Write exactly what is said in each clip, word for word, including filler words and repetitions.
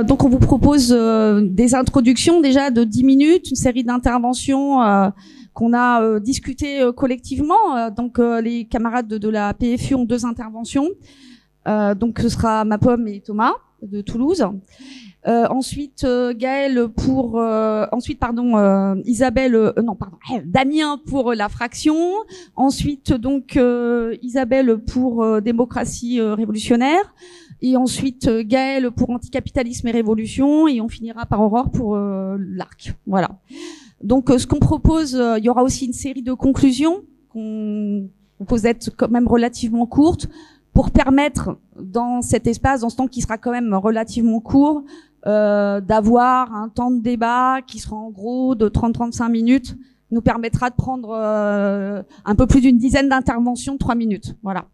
Euh, donc on vous propose euh, des introductions déjà de dix minutes, une série d'interventions euh, qu'on a euh, discutées euh, collectivement. Euh, donc euh, les camarades de, de la P F U ont deux interventions. Euh, donc ce sera Ma Pomme et Thomas de Toulouse. Euh, ensuite euh, Gaël pour euh, ensuite pardon euh, Isabelle euh, non pardon Damien pour la fraction. Ensuite donc euh, Isabelle pour euh, démocratie euh, révolutionnaire. Et ensuite euh, Gaël pour anticapitalisme et révolution, et on finira par Aurore pour euh, l'arc. Voilà. Donc euh, ce qu'on propose, euh, il y aura aussi une série de conclusions qu'on propose d'être quand même relativement courtes pour permettre dans cet espace, dans ce temps qui sera quand même relativement court, euh, d'avoir un temps de débat qui sera en gros de trente à trente-cinq minutes, nous permettra de prendre euh, un peu plus d'une dizaine d'interventions de trois minutes. Voilà.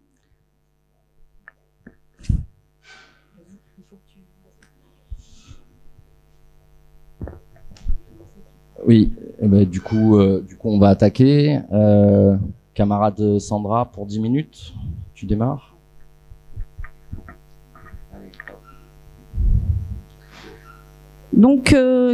Oui, eh ben, du coup, euh, du coup, on va attaquer. Euh, camarade Sandra, pour dix minutes, tu démarres. Donc, euh,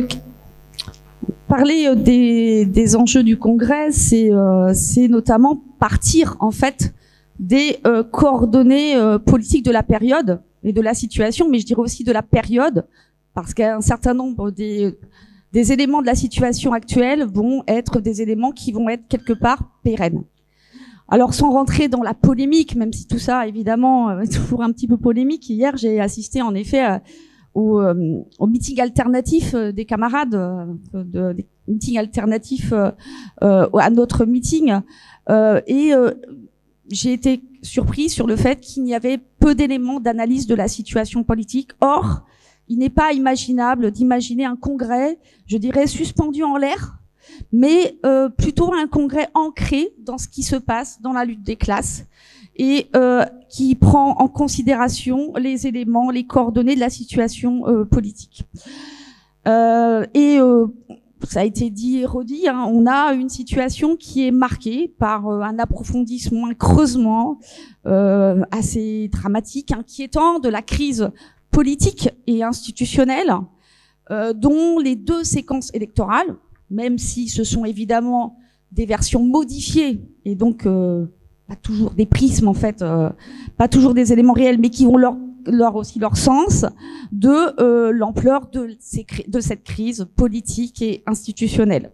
parler des, des enjeux du Congrès, c'est euh, c'est notamment partir en fait des euh, coordonnées euh, politiques de la période et de la situation, mais je dirais aussi de la période, parce qu'un certain nombre des des éléments de la situation actuelle vont être des éléments qui vont être quelque part pérennes. Alors sans rentrer dans la polémique, même si tout ça évidemment est toujours un petit peu polémique, hier j'ai assisté en effet à, au, euh, au meeting alternatif des camarades, euh, de, des meetings alternatifs euh, euh, à notre meeting, euh, et euh, j'ai été surpris sur le fait qu'il y avait peu d'éléments d'analyse de la situation politique. Or, il n'est pas imaginable d'imaginer un congrès, je dirais, suspendu en l'air, mais euh, plutôt un congrès ancré dans ce qui se passe dans la lutte des classes et euh, qui prend en considération les éléments, les coordonnées de la situation euh, politique. Euh, et euh, ça a été dit et redit, hein, on a une situation qui est marquée par euh, un approfondissement, un creusement euh, assez dramatique, inquiétant de la crise politique et institutionnelle, euh, dont les deux séquences électorales, même si ce sont évidemment des versions modifiées et donc euh, pas toujours des prismes en fait, euh, pas toujours des éléments réels, mais qui ont leur, leur aussi leur sens de euh, l'ampleur de, ces, de cette crise politique et institutionnelle.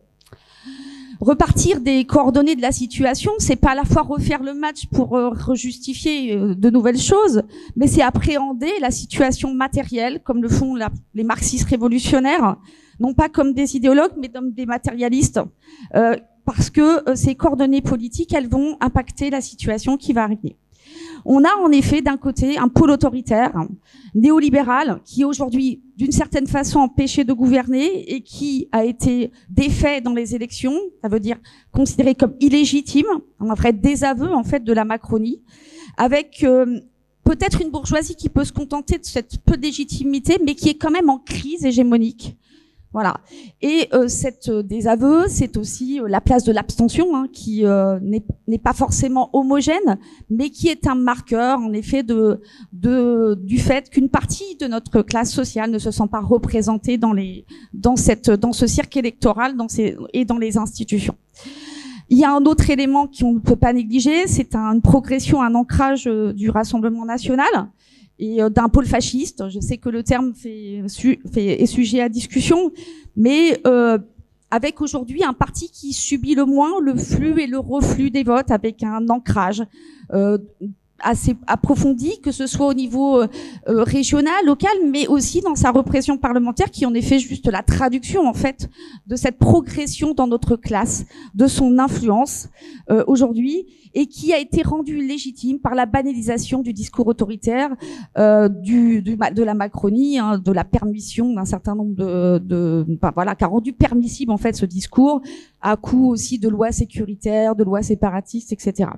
Repartir des coordonnées de la situation, c'est pas à la fois refaire le match pour euh, rejustifier euh, de nouvelles choses, mais c'est appréhender la situation matérielle, comme le font la, les marxistes révolutionnaires, non pas comme des idéologues, mais comme des matérialistes, euh, parce que euh, ces coordonnées politiques, elles vont impacter la situation qui va arriver. On a en effet d'un côté un pôle autoritaire, néolibéral, qui est aujourd'hui d'une certaine façon empêché de gouverner et qui a été défait dans les élections, ça veut dire considéré comme illégitime, un vrai désaveu en fait de la Macronie, avec euh, peut-être une bourgeoisie qui peut se contenter de cette peu de légitimité, mais qui est quand même en crise hégémonique. Voilà. Et euh, cette euh, désaveu, c'est aussi euh, la place de l'abstention, hein, qui euh, n'est pas forcément homogène, mais qui est un marqueur, en effet, de, de du fait qu'une partie de notre classe sociale ne se sent pas représentée dans les dans cette dans ce cirque électoral, dans ces et dans les institutions. Il y a un autre élément qu'on ne peut pas négliger, c'est un, une progression, un ancrage euh, du Rassemblement national et d'un pôle fasciste. Je sais que le terme fait, fait, est sujet à discussion, mais euh, avec aujourd'hui un parti qui subit le moins le flux et le reflux des votes, avec un ancrage euh, assez approfondi, que ce soit au niveau euh, régional, local, mais aussi dans sa représentation parlementaire, qui en est fait juste la traduction en fait de cette progression dans notre classe, de son influence euh, aujourd'hui, et qui a été rendue légitime par la banalisation du discours autoritaire, euh, du, du de la Macronie, hein, de la permission d'un certain nombre de, de ben voilà, qui a rendu permissible en fait ce discours à coup aussi de lois sécuritaires, de lois séparatistes, et cetera.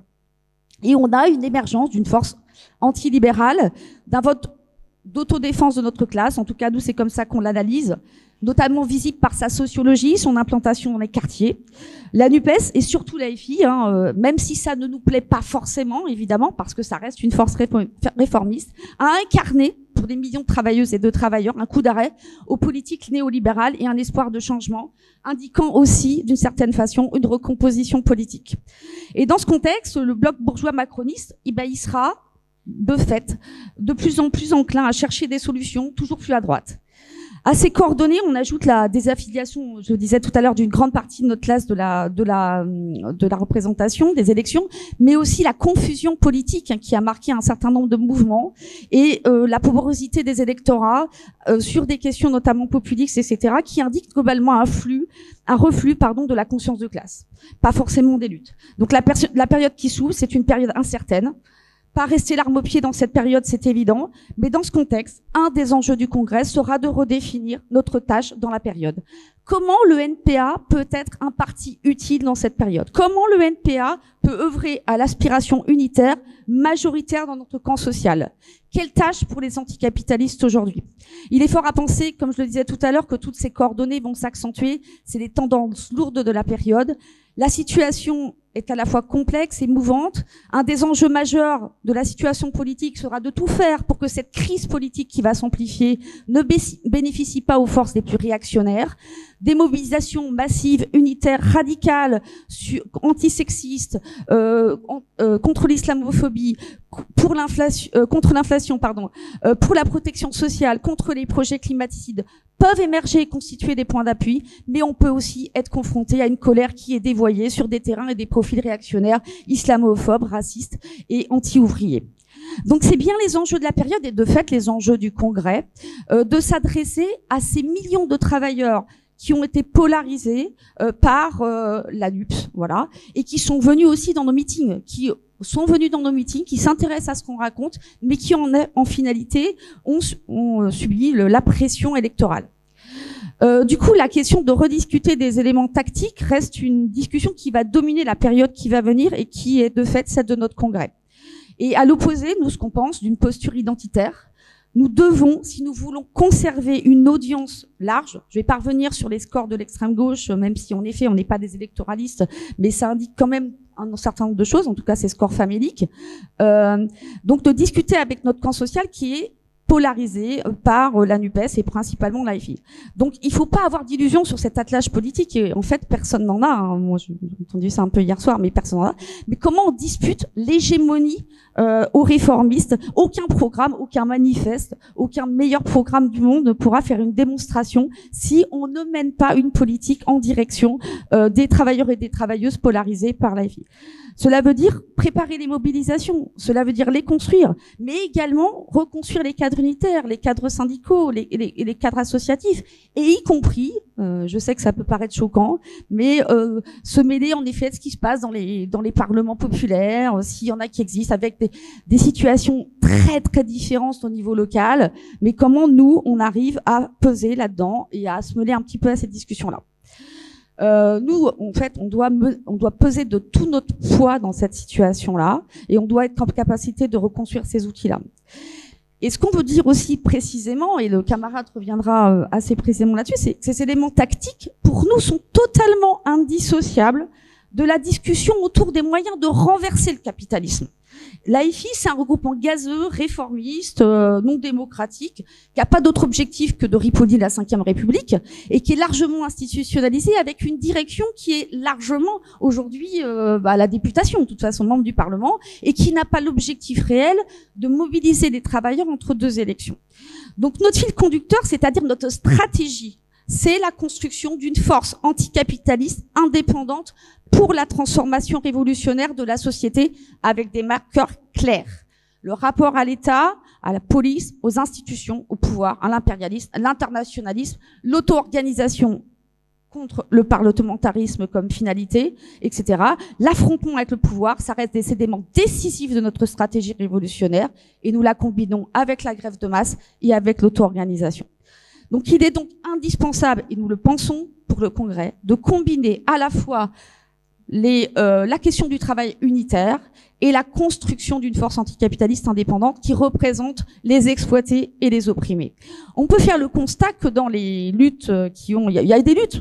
Et on a une émergence d'une force antilibérale, d'un vote d'autodéfense de notre classe, en tout cas nous c'est comme ça qu'on l'analyse, notamment visible par sa sociologie, son implantation dans les quartiers. La NUPES et surtout la F I, hein, euh, même si ça ne nous plaît pas forcément, évidemment, parce que ça reste une force réformiste, a incarné pour des millions de travailleuses et de travailleurs un coup d'arrêt aux politiques néolibérales et un espoir de changement, indiquant aussi, d'une certaine façon, une recomposition politique. Et dans ce contexte, le bloc bourgeois macroniste, eh ben, il sera, de fait, de plus en plus enclin à chercher des solutions toujours plus à droite. À ces coordonnées, on ajoute la désaffiliation, je disais tout à l'heure, d'une grande partie de notre classe de la, de la, de la représentation, des élections, mais aussi la confusion politique hein, qui a marqué un certain nombre de mouvements et euh, la porosité des électorats euh, sur des questions notamment populistes, et cetera, qui indiquent globalement un flux, un reflux, pardon, de la conscience de classe, pas forcément des luttes. Donc la, la période qui s'ouvre, c'est une période incertaine. Pas rester l'arme au pied dans cette période, c'est évident, mais dans ce contexte, un des enjeux du Congrès sera de redéfinir notre tâche dans la période. Comment le N P A peut être un parti utile dans cette période? Comment le N P A peut œuvrer à l'aspiration unitaire majoritaire dans notre camp social? Quelle tâche pour les anticapitalistes aujourd'hui? Il est fort à penser, comme je le disais tout à l'heure, que toutes ces coordonnées vont s'accentuer. C'est les tendances lourdes de la période. La situation est à la fois complexe et mouvante. Un des enjeux majeurs de la situation politique sera de tout faire pour que cette crise politique qui va s'amplifier ne bénéficie pas aux forces les plus réactionnaires. Des mobilisations massives, unitaires, radicales, antisexistes, euh, euh, contre l'islamophobie, pour l'inflation, euh, contre l'inflation, pardon, euh, pour la protection sociale, contre les projets climaticides, peuvent émerger et constituer des points d'appui, mais on peut aussi être confronté à une colère qui est dévoyée sur des terrains et des profils réactionnaires, islamophobes, racistes et anti-ouvriers. Donc c'est bien les enjeux de la période et de fait les enjeux du Congrès, euh, de s'adresser à ces millions de travailleurs qui ont été polarisés euh, par euh, la L U P S, voilà, et qui sont venus aussi dans nos meetings, qui sont venus dans nos meetings, qui s'intéressent à ce qu'on raconte, mais qui en, en finalité ont, ont subi le, la pression électorale. Euh, du coup, la question de rediscuter des éléments tactiques reste une discussion qui va dominer la période qui va venir et qui est de fait celle de notre Congrès. Et à l'opposé, nous, ce qu'on pense d'une posture identitaire, nous devons, si nous voulons conserver une audience large, je vais pas revenir sur les scores de l'extrême gauche, même si en effet on n'est pas des électoralistes, mais ça indique quand même un certain nombre de choses, en tout cas ces scores faméliques, euh, donc de discuter avec notre camp social qui est polarisé par la N U P E S et principalement l'A F I. Donc il faut pas avoir d'illusions sur cet attelage politique et en fait personne n'en a, hein. Moi j'ai entendu ça un peu hier soir mais personne n'en a. Mais comment on dispute l'hégémonie euh, aux réformistes? Aucun programme, aucun manifeste, aucun meilleur programme du monde ne pourra faire une démonstration si on ne mène pas une politique en direction euh, des travailleurs et des travailleuses polarisés par l'A F I. Cela veut dire préparer les mobilisations, cela veut dire les construire, mais également reconstruire les cadres unitaires, les cadres syndicaux, les, les, les cadres associatifs, et y compris, euh, je sais que ça peut paraître choquant, mais euh, se mêler en effet de ce qui se passe dans les, dans les parlements populaires, euh, s'il y en a qui existent, avec des, des situations très très différentes au niveau local, mais comment nous, on arrive à peser là-dedans et à se mêler un petit peu à cette discussion-là. Euh, nous, en fait, on doit, me, on doit peser de tout notre poids dans cette situation-là et on doit être en capacité de reconstruire ces outils-là. Et ce qu'on veut dire aussi précisément, et le camarade reviendra assez précisément là-dessus, c'est que ces éléments tactiques, pour nous, sont totalement indissociables de la discussion autour des moyens de renverser le capitalisme. L'A F I, c'est un regroupement gazeux, réformiste, euh, non démocratique, qui n'a pas d'autre objectif que de ripoller la cinquième République et qui est largement institutionnalisé avec une direction qui est largement aujourd'hui euh, bah, la députation, de toute façon membre du Parlement, et qui n'a pas l'objectif réel de mobiliser les travailleurs entre deux élections. Donc notre fil conducteur, c'est-à-dire notre stratégie, c'est la construction d'une force anticapitaliste indépendante pour la transformation révolutionnaire de la société avec des marqueurs clairs. Le rapport à l'État, à la police, aux institutions, au pouvoir, à l'impérialisme, à l'internationalisme, l'auto-organisation contre le parlementarisme comme finalité, et cetera. L'affrontement avec le pouvoir, ça reste des éléments décisifs de notre stratégie révolutionnaire et nous la combinons avec la grève de masse et avec l'auto-organisation. Donc il est donc indispensable, et nous le pensons pour le Congrès, de combiner à la fois les, euh, la question du travail unitaire et la construction d'une force anticapitaliste indépendante qui représente les exploités et les opprimés. On peut faire le constat que dans les luttes qui ont... Il y, y a des luttes,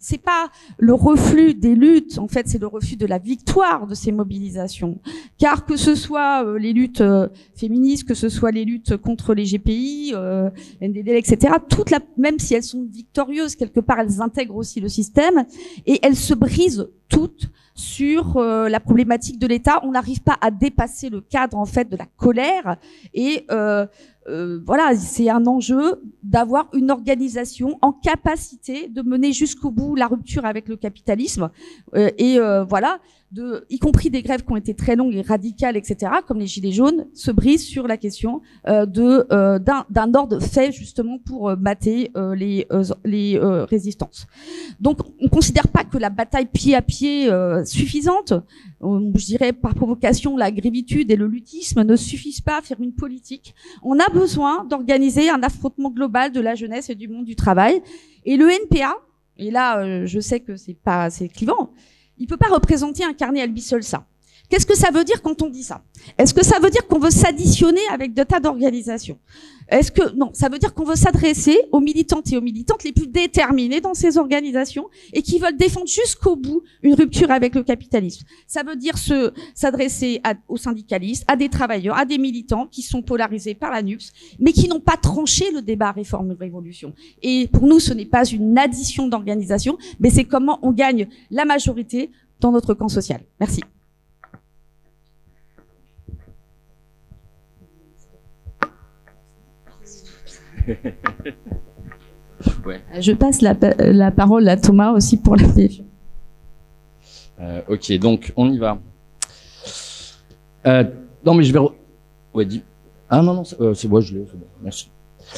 c'est pas le reflux des luttes, en fait, c'est le refus de la victoire de ces mobilisations. Car que ce soit euh, les luttes euh, féministes, que ce soit les luttes contre les G P I, euh, N D D L, et cetera, toutes la, même si elles sont victorieuses, quelque part, elles intègrent aussi le système et elles se brisent toutes sur euh, la problématique de l'État. On n'arrive pas à dépasser le cadre, en fait, de la colère et euh, Euh, voilà, c'est un enjeu d'avoir une organisation en capacité de mener jusqu'au bout la rupture avec le capitalisme euh, et euh, voilà, de, y compris des grèves qui ont été très longues et radicales, et cetera, comme les Gilets jaunes, se brisent sur la question euh, de euh, d'un, d'un ordre fait justement pour euh, mater euh, les euh, les euh, résistances. Donc, on considère pas que la bataille pied à pied euh, suffisante, euh, je dirais par provocation, la grévitude et le luttisme ne suffisent pas à faire une politique. On a besoin d'organiser un affrontement global de la jeunesse et du monde du travail. Et le N P A, et là, euh, je sais que c'est pas assez clivant, il peut pas représenter, incarner à lui seul ça. Qu'est-ce que ça veut dire quand on dit ça? Est-ce que ça veut dire qu'on veut s'additionner avec de tas d'organisations? Est-ce que non, ça veut dire qu'on veut s'adresser aux militantes et aux militantes les plus déterminées dans ces organisations et qui veulent défendre jusqu'au bout une rupture avec le capitalisme. Ça veut dire se s'adresser à, aux syndicalistes, à des travailleurs, à des militants qui sont polarisés par la NUPES, mais qui n'ont pas tranché le débat réforme-révolution. Et pour nous, ce n'est pas une addition d'organisations, mais c'est comment on gagne la majorité dans notre camp social. Merci. Ouais. Je passe la, la parole à Thomas aussi pour la P F I. Euh, ok, donc on y va. Euh, non, mais je vais. Re... Ouais, dis. Ah non non, c'est euh, bon, je l'ai. C'est bon, merci.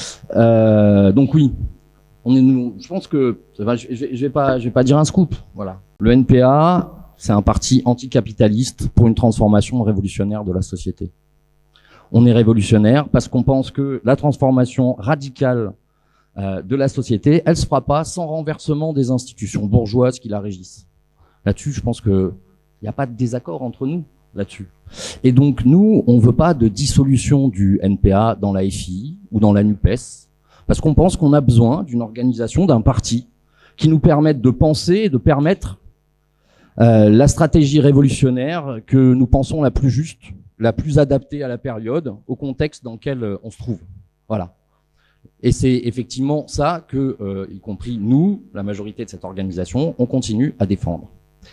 Euh, donc oui, on est. Nous, je pense que ça va, je, je, je vais pas, je vais pas dire un scoop. Voilà. Le N P A, c'est un parti anticapitaliste pour une transformation révolutionnaire de la société. On est révolutionnaire parce qu'on pense que la transformation radicale euh, de la société, elle se fera pas sans renversement des institutions bourgeoises qui la régissent. Là-dessus, je pense que il n'y a pas de désaccord entre nous là-dessus. Et donc nous, on veut pas de dissolution du N P A dans la F I ou dans la NUPES, parce qu'on pense qu'on a besoin d'une organisation, d'un parti qui nous permette de penser et de permettre euh, la stratégie révolutionnaire que nous pensons la plus juste, la plus adaptée à la période, au contexte dans lequel euh, on se trouve. Voilà. Et c'est effectivement ça que, euh, y compris nous, la majorité de cette organisation, on continue à défendre.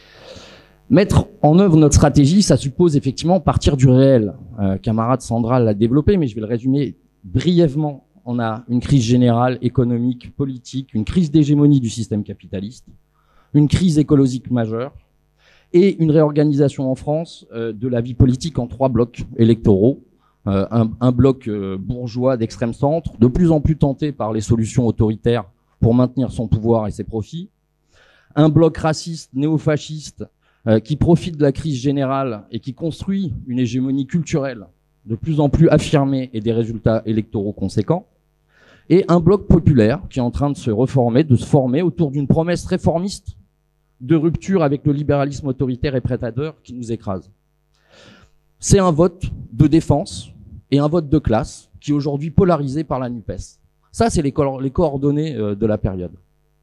Mettre en œuvre notre stratégie, ça suppose effectivement partir du réel. Euh, camarade Sandra l'a développé, mais je vais le résumer brièvement. On a une crise générale, économique, politique, une crise d'hégémonie du système capitaliste, une crise écologique majeure, et une réorganisation en France euh, de la vie politique en trois blocs électoraux. Euh, un, un bloc euh, bourgeois d'extrême centre, de plus en plus tenté par les solutions autoritaires pour maintenir son pouvoir et ses profits. Un bloc raciste, néofasciste, euh, qui profite de la crise générale et qui construit une hégémonie culturelle de plus en plus affirmée et des résultats électoraux conséquents. Et un bloc populaire qui est en train de se reformer, de se former autour d'une promesse réformiste de rupture avec le libéralisme autoritaire et prédateur qui nous écrase. C'est un vote de défense et un vote de classe qui est aujourd'hui polarisé par la NUPES. Ça, c'est les, co les coordonnées euh, de la période.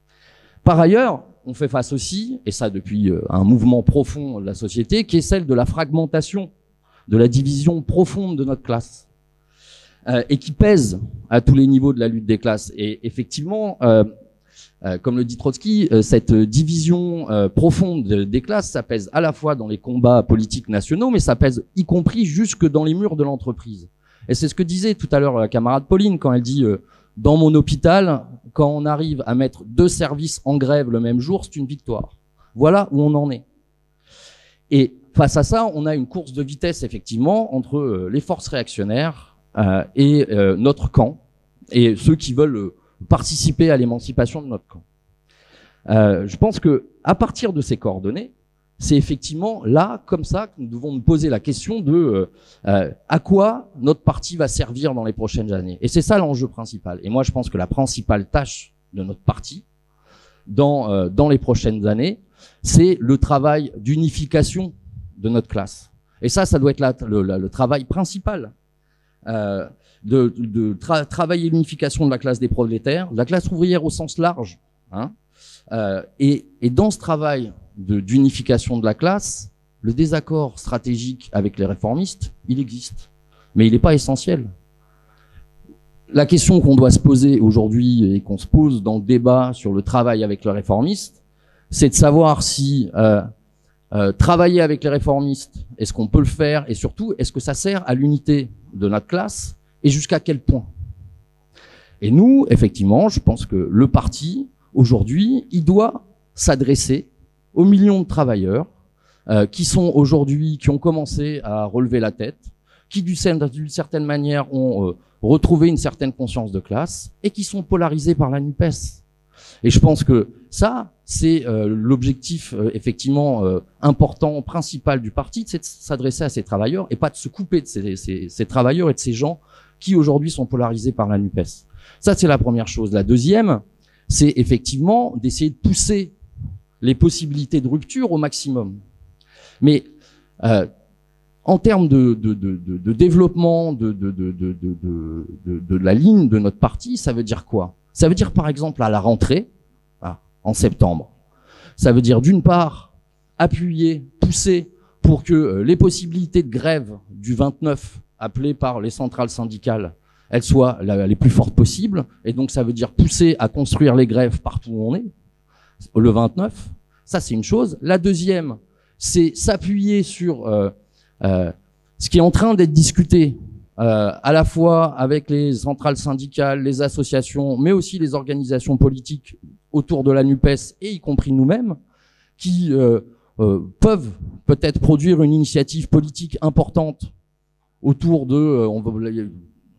Par ailleurs, on fait face aussi, et ça depuis euh, un mouvement profond de la société, qui est celle de la fragmentation, de la division profonde de notre classe, euh, et qui pèse à tous les niveaux de la lutte des classes. Et effectivement, euh, Euh, comme le dit Trotsky, euh, cette division euh, profonde des classes, ça pèse à la fois dans les combats politiques nationaux, mais ça pèse y compris jusque dans les murs de l'entreprise. Et c'est ce que disait tout à l'heure la camarade Pauline quand elle dit euh, « Dans mon hôpital, quand on arrive à mettre deux services en grève le même jour, c'est une victoire. » Voilà où on en est. Et face à ça, on a une course de vitesse, effectivement, entre euh, les forces réactionnaires euh, et euh, notre camp, et ceux qui veulent... Euh, participer à l'émancipation de notre camp. Euh, je pense que à partir de ces coordonnées, c'est effectivement là, comme ça, que nous devons nous poser la question de euh, euh, à quoi notre parti va servir dans les prochaines années. Et c'est ça l'enjeu principal. Et moi, je pense que la principale tâche de notre parti dans euh, dans les prochaines années, c'est le travail d'unification de notre classe. Et ça, ça doit être là, le, le, le travail principal. Euh, de, de tra travailler l'unification de la classe des prolétaires, de la classe ouvrière au sens large, hein, Euh, et, et dans ce travail de, d'unification de la classe, le désaccord stratégique avec les réformistes, il existe, mais il n'est pas essentiel. La question qu'on doit se poser aujourd'hui et qu'on se pose dans le débat sur le travail avec les réformistes, c'est de savoir si euh, euh, travailler avec les réformistes, est-ce qu'on peut le faire, et surtout, est-ce que ça sert à l'unité de notre classe et jusqu'à quel point. Et nous, effectivement, je pense que le parti, aujourd'hui, il doit s'adresser aux millions de travailleurs euh, qui sont aujourd'hui, qui ont commencé à relever la tête, qui d'une certaine manière ont euh, retrouvé une certaine conscience de classe et qui sont polarisés par la NUPES. Et je pense que ça, c'est euh, l'objectif euh, effectivement euh, important, principal du parti, c'est de s'adresser à ces travailleurs et pas de se couper de ces, ces, ces travailleurs et de ces gens qui aujourd'hui sont polarisés par la NUPES. Ça, c'est la première chose. La deuxième, c'est effectivement d'essayer de pousser les possibilités de rupture au maximum. Mais euh, en termes de, de, de, de, de développement de, de, de, de, de, de, de la ligne de notre parti, ça veut dire quoi? Ça veut dire par exemple à la rentrée, ah, en septembre, ça veut dire d'une part appuyer, pousser pour que euh, les possibilités de grève du vingt-neuf appelées par les centrales syndicales, elles soient la, les plus fortes possibles, et donc ça veut dire pousser à construire les grèves partout où on est, le vingt-neuf, ça c'est une chose. La deuxième, c'est s'appuyer sur euh, euh, ce qui est en train d'être discuté, euh, à la fois avec les centrales syndicales, les associations, mais aussi les organisations politiques autour de la NUPES, et y compris nous-mêmes, qui euh, euh, peuvent peut-être produire une initiative politique importante autour de... Euh, on veut,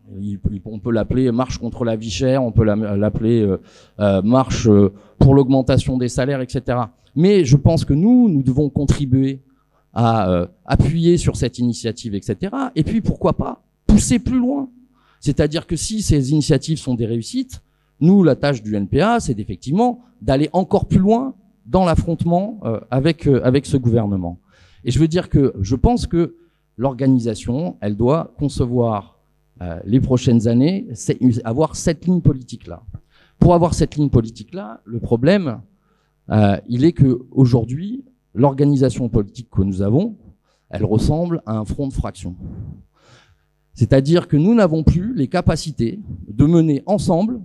on peut l'appeler marche contre la vie chère, on peut l'appeler euh, euh, marche pour l'augmentation des salaires, et cetera. Mais je pense que nous, nous devons contribuer à euh, appuyer sur cette initiative, et cetera. Et puis, pourquoi pas pousser plus loin. C'est-à-dire que si ces initiatives sont des réussites, nous, la tâche du N P A, c'est effectivement d'aller encore plus loin dans l'affrontement euh, avec euh, avec ce gouvernement. Et je veux dire que je pense que l'organisation, elle doit concevoir euh, les prochaines années, c'est avoir cette ligne politique-là. Pour avoir cette ligne politique-là, le problème, euh, il est que aujourd'hui, l'organisation politique que nous avons, elle ressemble à un front de fraction. C'est-à-dire que nous n'avons plus les capacités de mener ensemble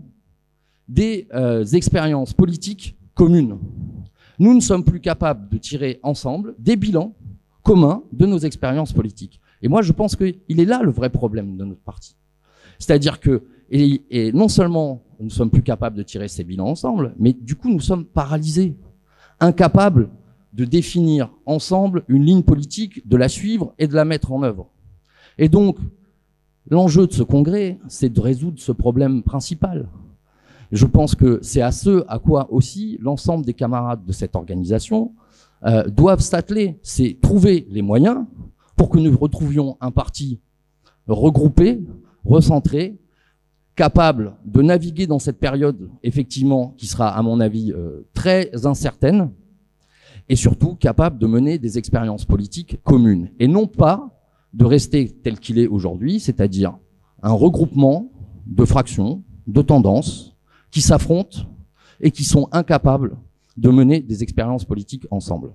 des euh, expériences politiques communes. Nous ne sommes plus capables de tirer ensemble des bilans communs de nos expériences politiques. Et moi, je pense qu'il est là le vrai problème de notre parti. C'est-à-dire que, et, et non seulement nous ne sommes plus capables de tirer ces bilans ensemble, mais du coup, nous sommes paralysés, incapables de définir ensemble une ligne politique, de la suivre et de la mettre en œuvre. Et donc, l'enjeu de ce congrès, c'est de résoudre ce problème principal. Je pense que c'est à ce à quoi aussi l'ensemble des camarades de cette organisation euh, doivent s'atteler. C'est trouver les moyens pour que nous retrouvions un parti regroupé, recentré, capable de naviguer dans cette période, effectivement, qui sera, à mon avis, euh, très incertaine, et surtout capable de mener des expériences politiques communes. Et non pas de rester tel qu'il est aujourd'hui, c'est-à-dire un regroupement de fractions, de tendances, qui s'affrontent et qui sont incapables de mener des expériences politiques ensemble.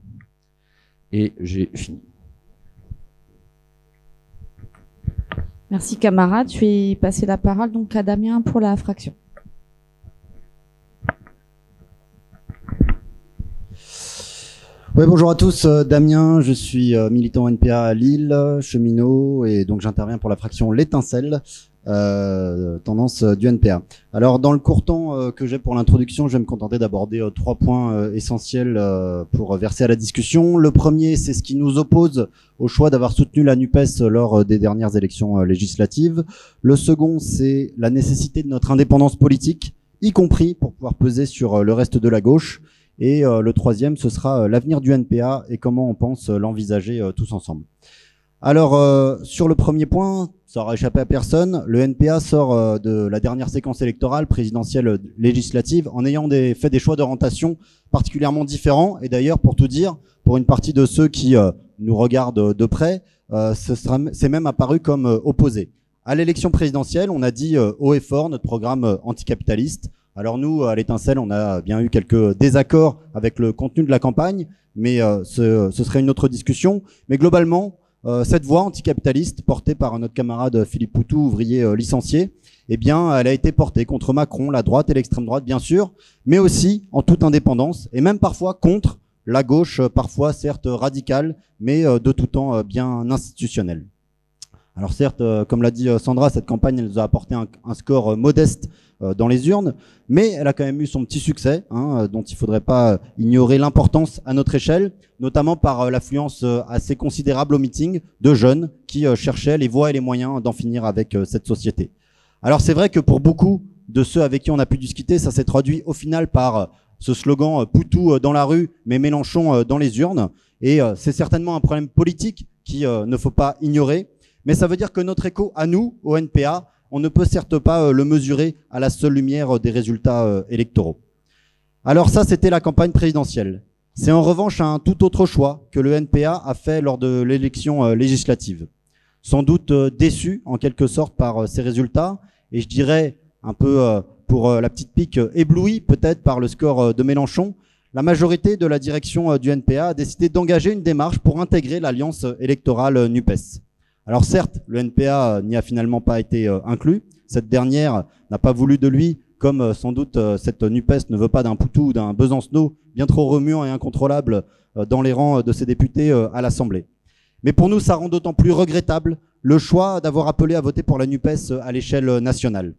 Et j'ai fini. Merci camarade. Je vais passer la parole donc à Damien pour la fraction. Ouais, bonjour à tous, euh, Damien, je suis euh, militant N P A à Lille, cheminot, et donc j'interviens pour la fraction L'Étincelle, euh, tendance euh, du N P A. Alors dans le court temps euh, que j'ai pour l'introduction, je vais me contenter d'aborder euh, trois points euh, essentiels euh, pour verser à la discussion. Le premier, c'est ce qui nous oppose au choix d'avoir soutenu la NUPES lors euh, des dernières élections euh, législatives. Le second, c'est la nécessité de notre indépendance politique, y compris pour pouvoir peser sur euh, le reste de la gauche. Et euh, le troisième, ce sera euh, l'avenir du N P A et comment on pense euh, l'envisager euh, tous ensemble. Alors, euh, sur le premier point, ça aura échappé à personne, le N P A sort euh, de la dernière séquence électorale présidentielle législative en ayant des, fait des choix d'orientation particulièrement différents. Et d'ailleurs, pour tout dire, pour une partie de ceux qui euh, nous regardent de près, euh, ce sera, c'est même apparu comme euh, opposé. À l'élection présidentielle, on a dit euh, haut et fort notre programme euh, anticapitaliste. Alors nous, à l'Étincelle, on a bien eu quelques désaccords avec le contenu de la campagne, mais euh, ce, ce serait une autre discussion. Mais globalement, euh, cette voix anticapitaliste portée par notre camarade Philippe Poutou, ouvrier euh, licencié, eh bien, elle a été portée contre Macron, la droite et l'extrême droite, bien sûr, mais aussi en toute indépendance, et même parfois contre la gauche, parfois certes radicale, mais euh, de tout temps euh, bien institutionnelle. Alors certes, euh, comme l'a dit euh, Sandra, cette campagne, elle nous a apporté un, un score euh, modeste euh, dans les urnes, mais elle a quand même eu son petit succès, hein, euh, dont il faudrait pas euh, ignorer l'importance à notre échelle, notamment par euh, l'affluence euh, assez considérable au meeting de jeunes qui euh, cherchaient les voies et les moyens d'en finir avec euh, cette société. Alors c'est vrai que pour beaucoup de ceux avec qui on a pu discuter, ça s'est traduit au final par euh, ce slogan euh, Poutou euh, dans la rue, mais Mélenchon euh, dans les urnes, et euh, c'est certainement un problème politique qui euh, ne faut pas ignorer. Mais ça veut dire que notre écho à nous, au N P A, on ne peut certes pas euh, le mesurer à la seule lumière euh, des résultats euh, électoraux. Alors ça, c'était la campagne présidentielle. C'est en revanche un tout autre choix que le N P A a fait lors de l'élection euh, législative. Sans doute euh, déçu en quelque sorte par euh, ces résultats, et je dirais un peu euh, pour euh, la petite pique, euh, ébloui peut-être par le score euh, de Mélenchon, la majorité de la direction euh, du N P A a décidé d'engager une démarche pour intégrer l'alliance électorale euh, NUPES. Alors certes, le N P A n'y a finalement pas été euh, inclus. Cette dernière n'a pas voulu de lui, comme euh, sans doute euh, cette NUPES ne veut pas d'un Poutou ou d'un Besancenot bien trop remuant et incontrôlable euh, dans les rangs de ses députés euh, à l'Assemblée. Mais pour nous, ça rend d'autant plus regrettable le choix d'avoir appelé à voter pour la NUPES à l'échelle nationale.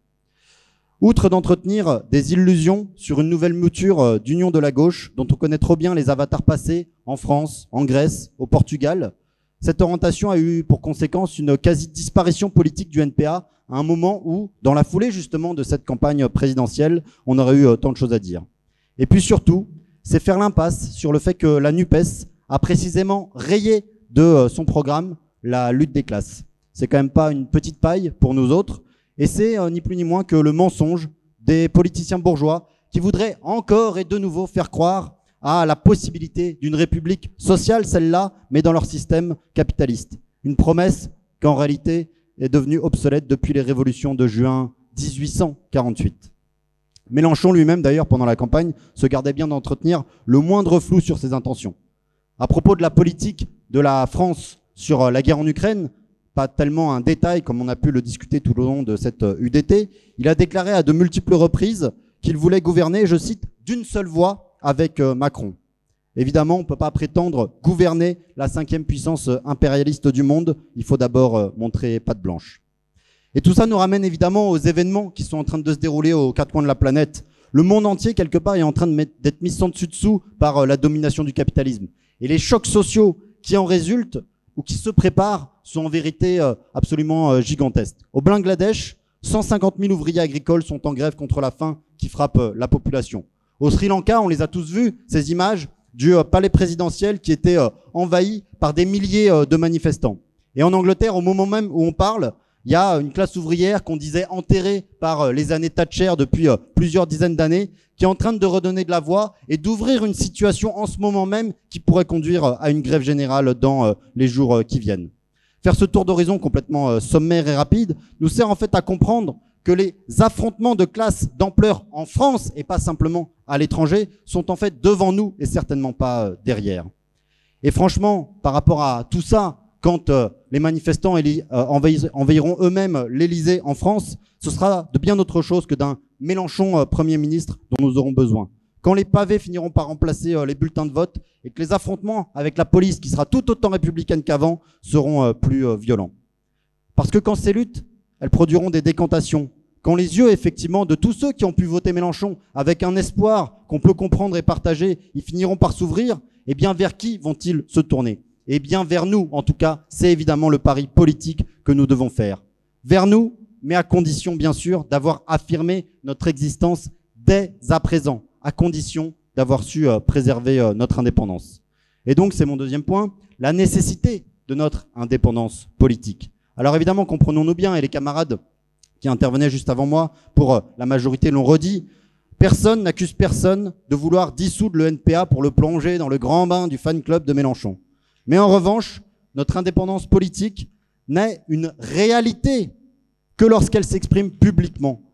Outre d'entretenir des illusions sur une nouvelle mouture euh, d'union de la gauche, dont on connaît trop bien les avatars passés en France, en Grèce, au Portugal, cette orientation a eu pour conséquence une quasi-disparition politique du N P A à un moment où, dans la foulée justement de cette campagne présidentielle, on aurait eu tant de choses à dire. Et puis surtout, c'est faire l'impasse sur le fait que la NUPES a précisément rayé de son programme la lutte des classes. C'est quand même pas une petite paille pour nous autres, et c'est euh, ni plus ni moins que le mensonge des politiciens bourgeois qui voudraient encore et de nouveau faire croire à la possibilité d'une république sociale, celle-là, mais dans leur système capitaliste. Une promesse qu'en réalité est devenue obsolète depuis les révolutions de juin dix-huit cent quarante-huit. Mélenchon lui-même, d'ailleurs, pendant la campagne, se gardait bien d'entretenir le moindre flou sur ses intentions. À propos de la politique de la France sur la guerre en Ukraine, pas tellement un détail comme on a pu le discuter tout au long de cette U D T, il a déclaré à de multiples reprises qu'il voulait gouverner, je cite, d'une seule voix avec Macron. Évidemment, on ne peut pas prétendre gouverner la cinquième puissance impérialiste du monde. Il faut d'abord montrer patte blanche. Et tout ça nous ramène évidemment aux événements qui sont en train de se dérouler aux quatre coins de la planète. Le monde entier, quelque part, est en train d'être mis sans dessus dessous par la domination du capitalisme. Et les chocs sociaux qui en résultent ou qui se préparent sont en vérité absolument gigantesques. Au Bangladesh, cent cinquante mille ouvriers agricoles sont en grève contre la faim qui frappe la population. Au Sri Lanka, on les a tous vus, ces images du euh, palais présidentiel qui était euh, envahi par des milliers euh, de manifestants. Et en Angleterre, au moment même où on parle, il y a une classe ouvrière qu'on disait enterrée par euh, les années Thatcher depuis euh, plusieurs dizaines d'années, qui est en train de redonner de la voix et d'ouvrir une situation en ce moment même qui pourrait conduire euh, à une grève générale dans euh, les jours euh, qui viennent. Faire ce tour d'horizon complètement euh, sommaire et rapide nous sert en fait à comprendre que les affrontements de classe d'ampleur en France et pas simplement à l'étranger sont en fait devant nous et certainement pas derrière. Et franchement, par rapport à tout ça, quand euh, les manifestants euh, envahiront eux-mêmes l'Élysée en France, ce sera de bien autre chose que d'un Mélenchon euh, Premier ministre dont nous aurons besoin. Quand les pavés finiront par remplacer euh, les bulletins de vote et que les affrontements avec la police, qui sera tout autant républicaine qu'avant, seront euh, plus euh, violents. Parce que quand ces luttes, elles produiront des décantations. Quand les yeux, effectivement, de tous ceux qui ont pu voter Mélenchon avec un espoir qu'on peut comprendre et partager, ils finiront par s'ouvrir, eh bien, vers qui vont-ils se tourner? Eh bien, vers nous, en tout cas, c'est évidemment le pari politique que nous devons faire. Vers nous, mais à condition, bien sûr, d'avoir affirmé notre existence dès à présent, à condition d'avoir su euh, préserver euh, notre indépendance. Et donc, c'est mon deuxième point, la nécessité de notre indépendance politique. Alors évidemment, comprenons-nous bien, et les camarades qui intervenaient juste avant moi, pour euh, la majorité l'ont redit, personne n'accuse personne de vouloir dissoudre le N P A pour le plonger dans le grand bain du fan club de Mélenchon. Mais en revanche, notre indépendance politique n'est une réalité que lorsqu'elle s'exprime publiquement.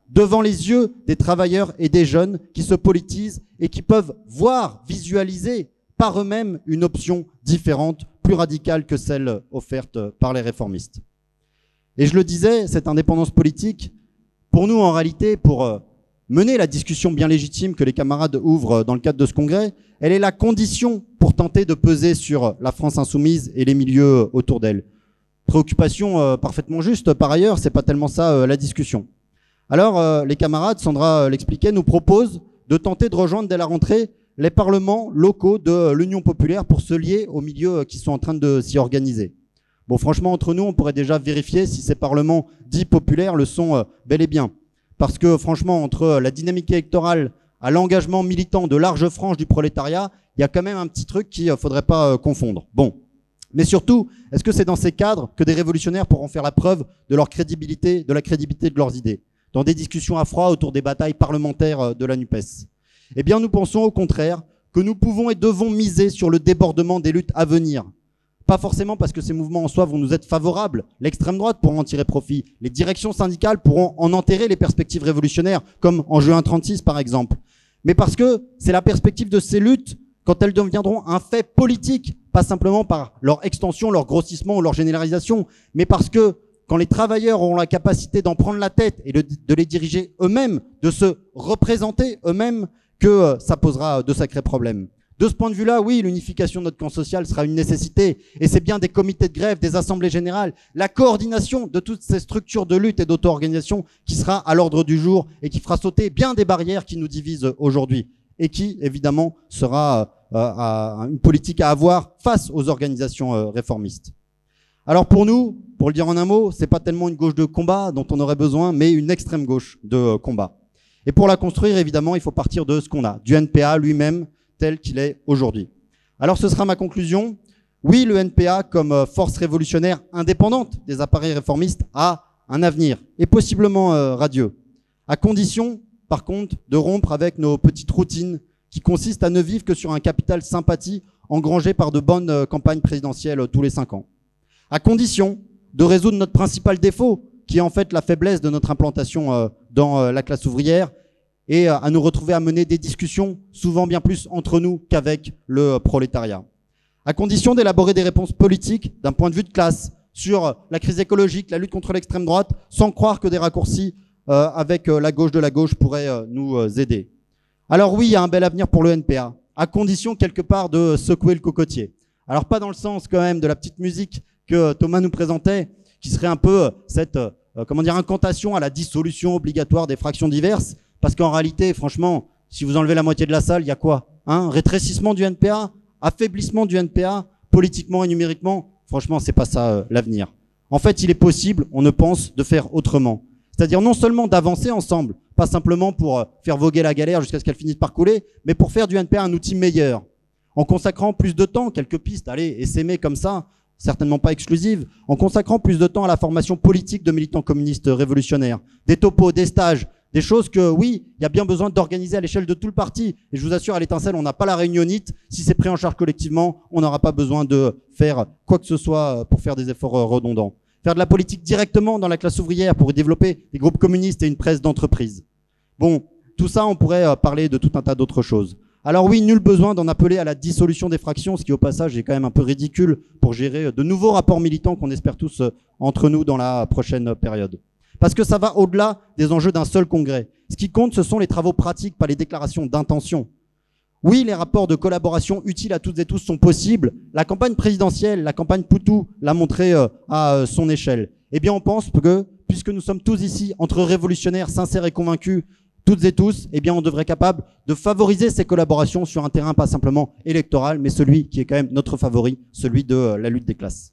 devant les yeux des travailleurs et des jeunes qui se politisent et qui peuvent voir, visualiser par eux-mêmes une option différente, plus radicale que celle offerte par les réformistes. Et je le disais, cette indépendance politique, pour nous en réalité, pour mener la discussion bien légitime que les camarades ouvrent dans le cadre de ce congrès, elle est la condition pour tenter de peser sur la France insoumise et les milieux autour d'elle. Préoccupation euh, parfaitement juste, par ailleurs, c'est pas tellement ça euh, la discussion. Alors, euh, les camarades, Sandra euh, l'expliquait, nous proposent de tenter de rejoindre dès la rentrée les parlements locaux de euh, l'Union populaire pour se lier aux milieux euh, qui sont en train de s'y organiser. Bon, franchement, entre nous, on pourrait déjà vérifier si ces parlements dits populaires le sont euh, bel et bien. Parce que, franchement, entre euh, la dynamique électorale à l'engagement militant de larges franges du prolétariat, il y a quand même un petit truc qu'il ne euh, faudrait pas euh, confondre. Bon. Mais surtout, est-ce que c'est dans ces cadres que des révolutionnaires pourront faire la preuve de leur crédibilité, de la crédibilité de leurs idées, dans des discussions à froid autour des batailles parlementaires de la NUPES? Eh bien, nous pensons au contraire que nous pouvons et devons miser sur le débordement des luttes à venir. Pas forcément parce que ces mouvements en soi vont nous être favorables. L'extrême droite pourra en tirer profit. Les directions syndicales pourront en enterrer les perspectives révolutionnaires, comme en juin trente-six par exemple. Mais parce que c'est la perspective de ces luttes, quand elles deviendront un fait politique, pas simplement par leur extension, leur grossissement ou leur généralisation, mais parce que quand les travailleurs auront la capacité d'en prendre la tête et de, de les diriger eux-mêmes, de se représenter eux-mêmes, que euh, ça posera de sacrés problèmes. De ce point de vue-là, oui, l'unification de notre camp social sera une nécessité, et c'est bien des comités de grève, des assemblées générales, la coordination de toutes ces structures de lutte et d'auto-organisation qui sera à l'ordre du jour et qui fera sauter bien des barrières qui nous divisent aujourd'hui, et qui, évidemment, sera euh, à une politique à avoir face aux organisations euh, réformistes. Alors pour nous, pour le dire en un mot, c'est pas tellement une gauche de combat dont on aurait besoin, mais une extrême gauche de euh, combat. Et pour la construire, évidemment, il faut partir de ce qu'on a, du N P A lui-même, tel qu'il est aujourd'hui. Alors ce sera ma conclusion. Oui, le N P A, comme euh, force révolutionnaire indépendante des appareils réformistes, a un avenir, et possiblement euh, radieux, à condition, par contre, de rompre avec nos petites routines qui consistent à ne vivre que sur un capital sympathie engrangé par de bonnes euh, campagnes présidentielles euh, tous les cinq ans. À condition de résoudre notre principal défaut, qui est en fait la faiblesse de notre implantation euh, dans euh, la classe ouvrière, et euh, à nous retrouver à mener des discussions souvent bien plus entre nous qu'avec le euh, prolétariat. À condition d'élaborer des réponses politiques d'un point de vue de classe sur euh, la crise écologique, la lutte contre l'extrême droite, sans croire que des raccourcis euh, avec euh, la gauche de la gauche pourraient euh, nous euh, aider. Alors oui, il y a un bel avenir pour le N P A, à condition quelque part de secouer le cocotier. Alors pas dans le sens quand même de la petite musique que Thomas nous présentait, qui serait un peu cette euh, comment dire incantation à la dissolution obligatoire des fractions diverses, parce qu'en réalité, franchement, si vous enlevez la moitié de la salle, il y a quoi, hein? Rétrécissement du N P A, affaiblissement du N P A, politiquement et numériquement. Franchement, c'est pas ça euh, l'avenir. En fait, il est possible, on ne pense, de faire autrement. C'est-à-dire non seulement d'avancer ensemble, pas simplement pour euh, faire voguer la galère jusqu'à ce qu'elle finisse par couler, mais pour faire du N P A un outil meilleur, en consacrant plus de temps, quelques pistes, allez, essaimer comme ça, certainement pas exclusive, en consacrant plus de temps à la formation politique de militants communistes révolutionnaires, des topos, des stages, des choses que, oui, il y a bien besoin d'organiser à l'échelle de tout le parti. Et je vous assure, à l'étincelle, on n'a pas la réunionnite. Si c'est pris en charge collectivement, on n'aura pas besoin de faire quoi que ce soit pour faire des efforts redondants. Faire de la politique directement dans la classe ouvrière pour y développer des groupes communistes et une presse d'entreprise. Bon, tout ça, on pourrait parler de tout un tas d'autres choses. Alors oui, nul besoin d'en appeler à la dissolution des fractions, ce qui au passage est quand même un peu ridicule pour gérer de nouveaux rapports militants qu'on espère tous entre nous dans la prochaine période. Parce que ça va au-delà des enjeux d'un seul congrès. Ce qui compte, ce sont les travaux pratiques, pas les déclarations d'intention. Oui, les rapports de collaboration utiles à toutes et tous sont possibles. La campagne présidentielle, la campagne Poutou l'a montré euh, à euh, son échelle. Eh bien, on pense que, puisque nous sommes tous ici entre révolutionnaires sincères et convaincus, toutes et tous, eh bien, on devrait être capable de favoriser ces collaborations sur un terrain pas simplement électoral, mais celui qui est quand même notre favori, celui de euh, la lutte des classes.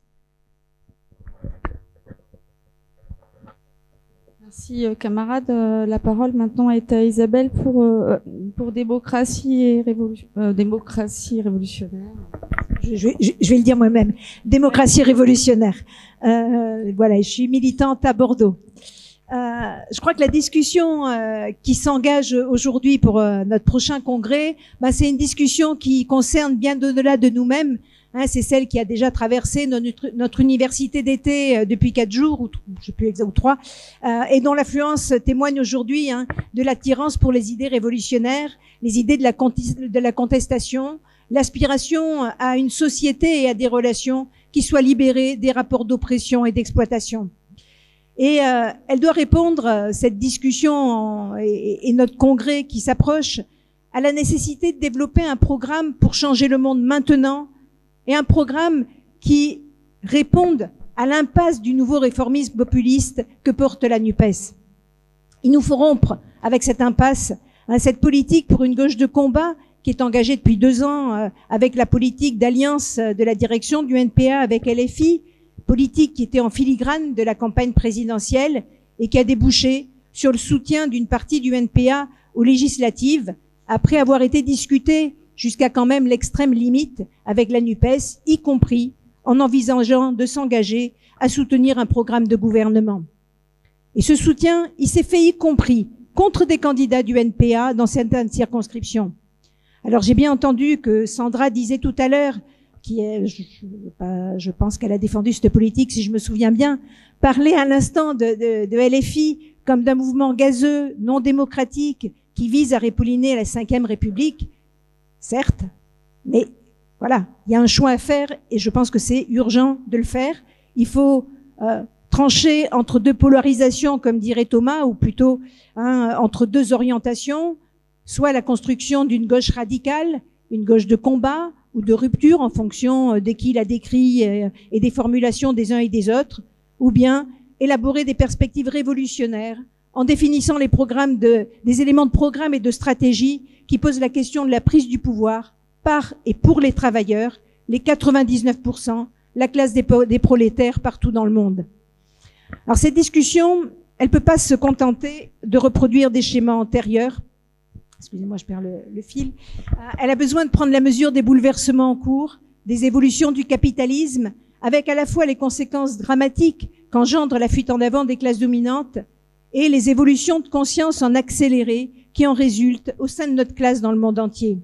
Merci euh, camarades. Euh, la parole maintenant est à Isabelle pour euh, pour démocratie et révolution, euh, démocratie révolutionnaire. Je, je, vais, je vais le dire moi-même. Démocratie révolutionnaire. Euh, voilà, je suis militante à Bordeaux. Euh, je crois que la discussion euh, qui s'engage aujourd'hui pour euh, notre prochain congrès, bah, c'est une discussion qui concerne bien au-delà de nous-mêmes. Hein, c'est celle qui a déjà traversé notre, notre université d'été euh, depuis quatre jours, ou je sais plus exact, ou trois, euh, et dont l'affluence témoigne aujourd'hui hein, de l'attirance pour les idées révolutionnaires, les idées de la, de la contestation, l'aspiration à une société et à des relations qui soient libérées des rapports d'oppression et d'exploitation. Et euh, elle doit répondre, cette discussion en, et, et notre congrès qui s'approche, à la nécessité de développer un programme pour changer le monde maintenant, et un programme qui réponde à l'impasse du nouveau réformisme populiste que porte la NUPES. Il nous faut rompre avec cette impasse, hein, cette politique pour une gauche de combat qui est engagée depuis deux ans euh, avec la politique d'alliance de la direction du N P A avec L F I, politique qui était en filigrane de la campagne présidentielle et qui a débouché sur le soutien d'une partie du N P A aux législatives, après avoir été discutée jusqu'à quand même l'extrême limite avec la NUPES, y compris en envisageant de s'engager à soutenir un programme de gouvernement. Et ce soutien, il s'est fait y compris contre des candidats du N P A dans certaines circonscriptions. Alors j'ai bien entendu que Sandra disait tout à l'heure, qui est, je, je, je pense qu'elle a défendu cette politique, si je me souviens bien, parler à l'instant de, de, de L F I comme d'un mouvement gazeux, non démocratique, qui vise à répolliner la cinquième République. Certes, mais voilà, il y a un choix à faire et je pense que c'est urgent de le faire. Il faut euh, trancher entre deux polarisations, comme dirait Thomas, ou plutôt hein, entre deux orientations, soit la construction d'une gauche radicale, une gauche de combat ou de rupture en fonction de qui la décrit et, et des formulations des uns et des autres, ou bien élaborer des perspectives révolutionnaires en définissant les programmes de, des éléments de programme et de stratégie qui posent la question de la prise du pouvoir par et pour les travailleurs, les quatre-vingt-dix-neuf pour cent, la classe des, des prolétaires partout dans le monde. Alors cette discussion, elle peut pas se contenter de reproduire des schémas antérieurs. Excusez-moi, je perds le, le fil. Elle a besoin de prendre la mesure des bouleversements en cours, des évolutions du capitalisme, avec à la fois les conséquences dramatiques qu'engendre la fuite en avant des classes dominantes et les évolutions de conscience en accéléré qui en résultent au sein de notre classe dans le monde entier.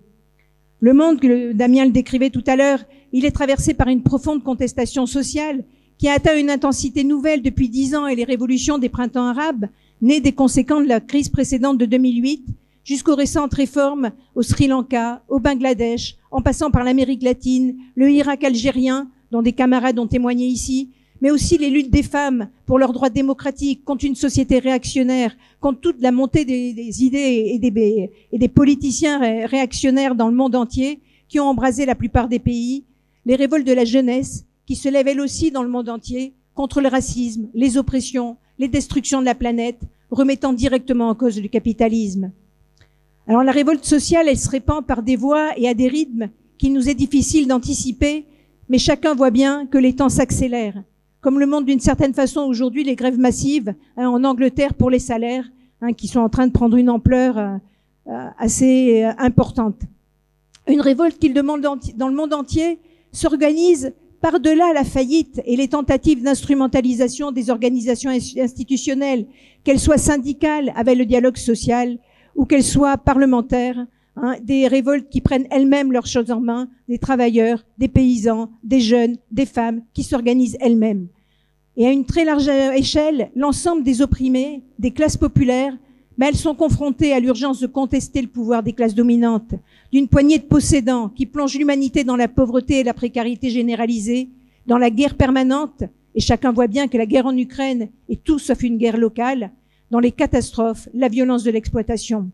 Le monde, que Damien le décrivait tout à l'heure, il est traversé par une profonde contestation sociale qui a atteint une intensité nouvelle depuis dix ans et les révolutions des printemps arabes, nées des conséquences de la crise précédente de deux mille huit, jusqu'aux récentes réformes au Sri Lanka, au Bangladesh, en passant par l'Amérique latine, le Irak algérien, dont des camarades ont témoigné ici, mais aussi les luttes des femmes pour leurs droits démocratiques, contre une société réactionnaire, contre toute la montée des, des idées et des, et des politiciens ré, réactionnaires dans le monde entier qui ont embrasé la plupart des pays, les révoltes de la jeunesse qui se lèvent elles aussi dans le monde entier contre le racisme, les oppressions, les destructions de la planète, remettant directement en cause le capitalisme. Alors la révolte sociale, elle se répand par des voies et à des rythmes qu'il nous est difficile d'anticiper, mais chacun voit bien que les temps s'accélèrent. Comme le montrent d'une certaine façon aujourd'hui les grèves massives hein, en Angleterre pour les salaires, hein, qui sont en train de prendre une ampleur euh, euh, assez euh, importante. Une révolte qui demande dans le monde entier s'organise par-delà la faillite et les tentatives d'instrumentalisation des organisations institutionnelles, qu'elles soient syndicales avec le dialogue social ou qu'elles soient parlementaires, hein, des révoltes qui prennent elles-mêmes leurs choses en main, des travailleurs, des paysans, des jeunes, des femmes qui s'organisent elles-mêmes. Et à une très large échelle, l'ensemble des opprimés, des classes populaires, mais elles sont confrontées à l'urgence de contester le pouvoir des classes dominantes, d'une poignée de possédants qui plongent l'humanité dans la pauvreté et la précarité généralisée, dans la guerre permanente, et chacun voit bien que la guerre en Ukraine est tout sauf une guerre locale, dans les catastrophes, la violence de l'exploitation.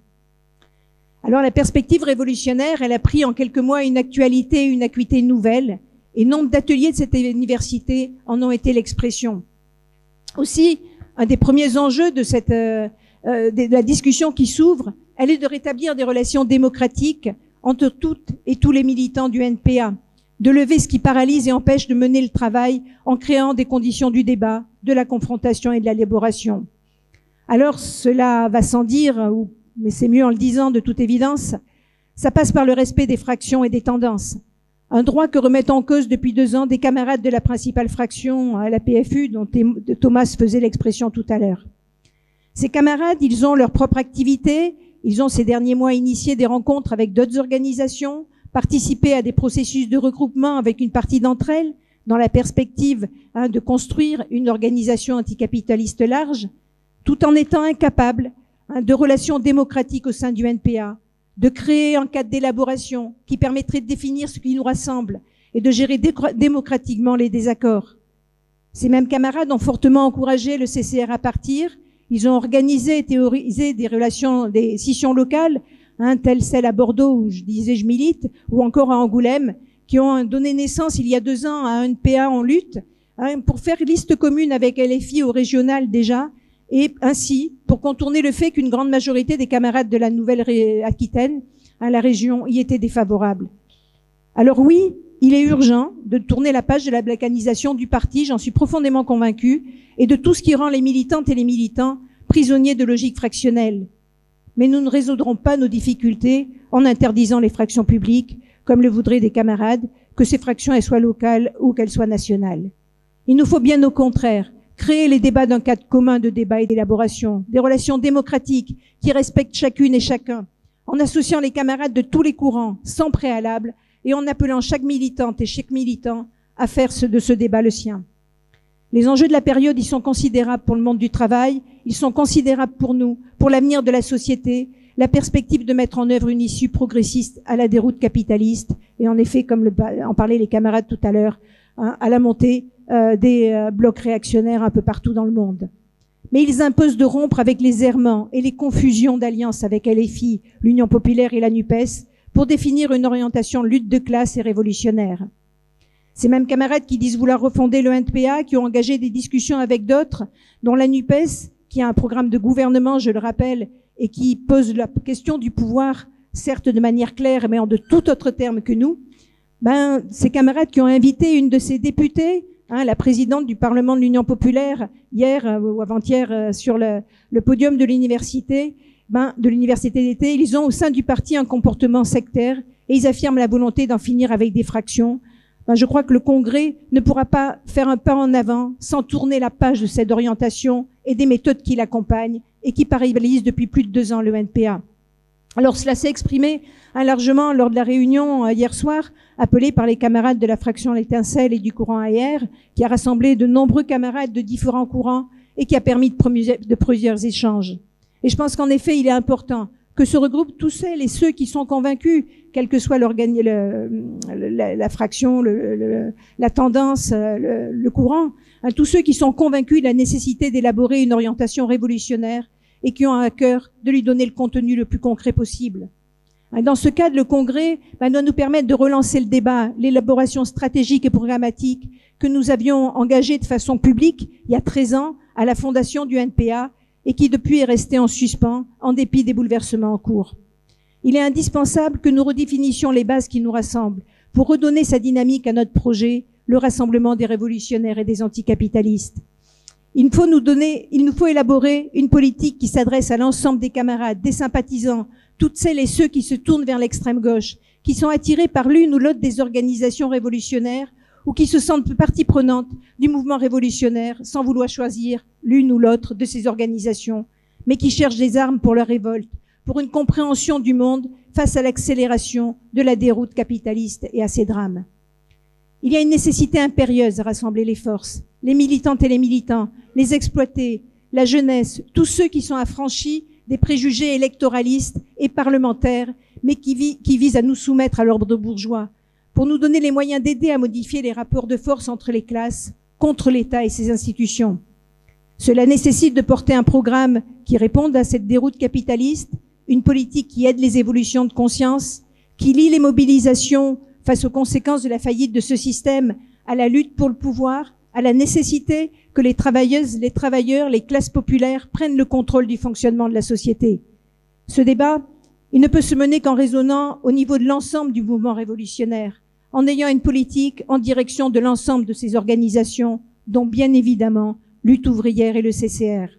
Alors la perspective révolutionnaire, elle a pris en quelques mois une actualité, une acuité nouvelle, et nombre d'ateliers de cette université en ont été l'expression. Aussi, un des premiers enjeux de cette euh, euh, de la discussion qui s'ouvre, elle est de rétablir des relations démocratiques entre toutes et tous les militants du N P A, de lever ce qui paralyse et empêche de mener le travail en créant des conditions du débat, de la confrontation et de l'élaboration. Alors cela va sans dire, mais c'est mieux en le disant de toute évidence, ça passe par le respect des fractions et des tendances. Un droit que remettent en cause depuis deux ans des camarades de la principale fraction à la P F U, dont Thomas faisait l'expression tout à l'heure. Ces camarades, ils ont leur propre activité, ils ont ces derniers mois initié des rencontres avec d'autres organisations, participer à des processus de regroupement avec une partie d'entre elles, dans la perspective hein, de construire une organisation anticapitaliste large, tout en étant incapable hein, de relations démocratiques au sein du N P A, de créer un cadre d'élaboration qui permettrait de définir ce qui nous rassemble et de gérer démocratiquement les désaccords. Ces mêmes camarades ont fortement encouragé le C C R à partir. Ils ont organisé et théorisé des relations, des scissions locales, hein, telles celles à Bordeaux où je disais je milite, ou encore à Angoulême, qui ont donné naissance il y a deux ans à un N P A en lutte, hein, pour faire liste commune avec L F I au régional déjà, et ainsi pour contourner le fait qu'une grande majorité des camarades de la Nouvelle-Aquitaine, hein, la région, y étaient défavorables. Alors oui, il est urgent de tourner la page de la balkanisation du parti, j'en suis profondément convaincue, et de tout ce qui rend les militantes et les militants prisonniers de logiques fractionnelles. Mais nous ne résoudrons pas nos difficultés en interdisant les fractions publiques, comme le voudraient des camarades, que ces fractions elles soient locales ou qu'elles soient nationales. Il nous faut bien au contraire créer les débats d'un cadre commun de débat et d'élaboration, des relations démocratiques qui respectent chacune et chacun, en associant les camarades de tous les courants, sans préalable, et en appelant chaque militante et chaque militant à faire de ce débat le sien. Les enjeux de la période, ils sont considérables pour le monde du travail, ils sont considérables pour nous, pour l'avenir de la société, la perspective de mettre en œuvre une issue progressiste à la déroute capitaliste, et en effet, comme le, en parlaient les camarades tout à l'heure, hein, à la montée euh, des euh, blocs réactionnaires un peu partout dans le monde. Mais ils imposent de rompre avec les errements et les confusions d'alliance avec L F I, l'Union populaire et la NUPES, pour définir une orientation lutte de classe et révolutionnaire. Ces mêmes camarades qui disent vouloir refonder le N P A, qui ont engagé des discussions avec d'autres, dont la NUPES, qui a un programme de gouvernement, je le rappelle, et qui pose la question du pouvoir, certes de manière claire, mais en de tout autre terme que nous, ben, ces camarades qui ont invité une de ces députées, hein, la présidente du Parlement de l'Union populaire, hier euh, ou avant-hier, euh, sur le, le podium de l'université, ben, de l'université d'été, ils ont au sein du parti un comportement sectaire et ils affirment la volonté d'en finir avec des fractions. Ben, je crois que le Congrès ne pourra pas faire un pas en avant sans tourner la page de cette orientation et des méthodes qui l'accompagnent et qui paralysent depuis plus de deux ans le N P A. Alors cela s'est exprimé hein, largement lors de la réunion euh, hier soir, appelée par les camarades de la fraction L'Étincelle et du courant A R, qui a rassemblé de nombreux camarades de différents courants et qui a permis de, de plusieurs échanges. Et je pense qu'en effet, il est important que se regroupent tous celles et ceux qui sont convaincus, quelle que soit le, la, la fraction, le, le, la tendance, le, le courant, hein, tous ceux qui sont convaincus de la nécessité d'élaborer une orientation révolutionnaire et qui ont à cœur de lui donner le contenu le plus concret possible. Dans ce cadre, le Congrès ben, doit nous permettre de relancer le débat, l'élaboration stratégique et programmatique que nous avions engagée de façon publique il y a treize ans à la fondation du N P A et qui depuis est resté en suspens en dépit des bouleversements en cours. Il est indispensable que nous redéfinissions les bases qui nous rassemblent pour redonner sa dynamique à notre projet, le rassemblement des révolutionnaires et des anticapitalistes. Il faut nous donner, il nous faut élaborer une politique qui s'adresse à l'ensemble des camarades, des sympathisants, toutes celles et ceux qui se tournent vers l'extrême gauche, qui sont attirés par l'une ou l'autre des organisations révolutionnaires ou qui se sentent partie prenante du mouvement révolutionnaire sans vouloir choisir l'une ou l'autre de ces organisations, mais qui cherchent des armes pour leur révolte, pour une compréhension du monde face à l'accélération de la déroute capitaliste et à ses drames. Il y a une nécessité impérieuse à rassembler les forces, les militantes et les militants, les exploités, la jeunesse, tous ceux qui sont affranchis des préjugés électoralistes et parlementaires, mais qui, vi- qui visent à nous soumettre à l'ordre bourgeois, pour nous donner les moyens d'aider à modifier les rapports de force entre les classes, contre l'État et ses institutions. Cela nécessite de porter un programme qui réponde à cette déroute capitaliste, une politique qui aide les évolutions de conscience, qui lie les mobilisations face aux conséquences de la faillite de ce système à la lutte pour le pouvoir, à la nécessité que les travailleuses, les travailleurs, les classes populaires prennent le contrôle du fonctionnement de la société. Ce débat, il ne peut se mener qu'en raisonnant au niveau de l'ensemble du mouvement révolutionnaire, en ayant une politique en direction de l'ensemble de ces organisations, dont bien évidemment Lutte ouvrière et le C C R.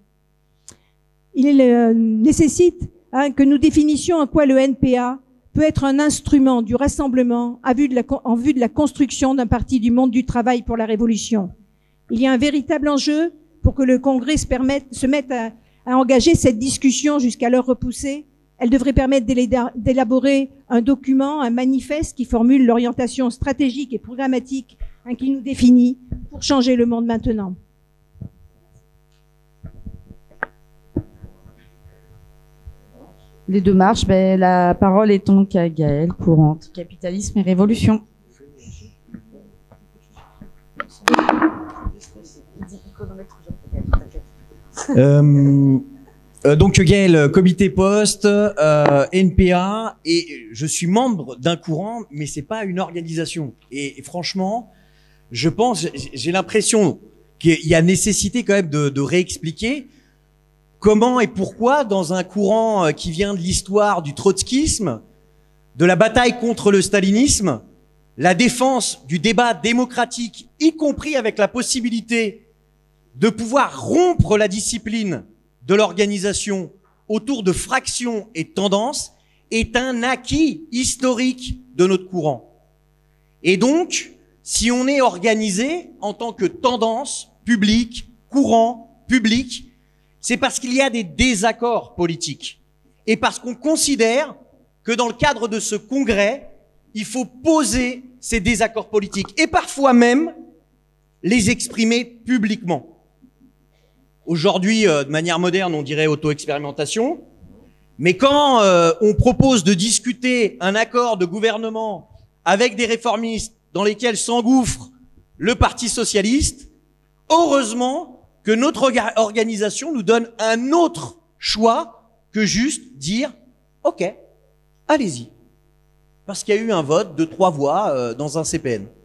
Il euh, nécessite hein, que nous définissions en quoi le N P A peut être un instrument du rassemblement à vue de la, en vue de la construction d'un parti du monde du travail pour la révolution. Il y a un véritable enjeu pour que le Congrès se, permette, se mette à, à engager cette discussion jusqu'alors repoussée Elle devrait permettre d'élaborer un document, un manifeste qui formule l'orientation stratégique et programmatique hein, qui nous définit pour changer le monde maintenant. Les deux marches, ben, la parole est donc à Gaëlle pour Anticapitalisme et Révolution. Euh, euh, donc Gaël, comité poste, euh, N P A, et je suis membre d'un courant, mais c'est pas une organisation. Et, et franchement, je pense, j'ai l'impression qu'il y a nécessité quand même de, de réexpliquer comment et pourquoi dans un courant qui vient de l'histoire du trotskisme, de la bataille contre le stalinisme, la défense du débat démocratique, y compris avec la possibilité de pouvoir rompre la discipline de l'organisation autour de fractions et de tendances, est un acquis historique de notre courant. Et donc, si on est organisé en tant que tendance publique, courant, public, c'est parce qu'il y a des désaccords politiques et parce qu'on considère que dans le cadre de ce congrès, il faut poser ces désaccords politiques et parfois même les exprimer publiquement. Aujourd'hui, euh, de manière moderne, on dirait auto-expérimentation, mais quand euh, on propose de discuter un accord de gouvernement avec des réformistes dans lesquels s'engouffre le Parti socialiste, heureusement que notre orga organisation nous donne un autre choix que juste dire « Ok, allez-y », parce qu'il y a eu un vote de trois voix euh, dans un C P N.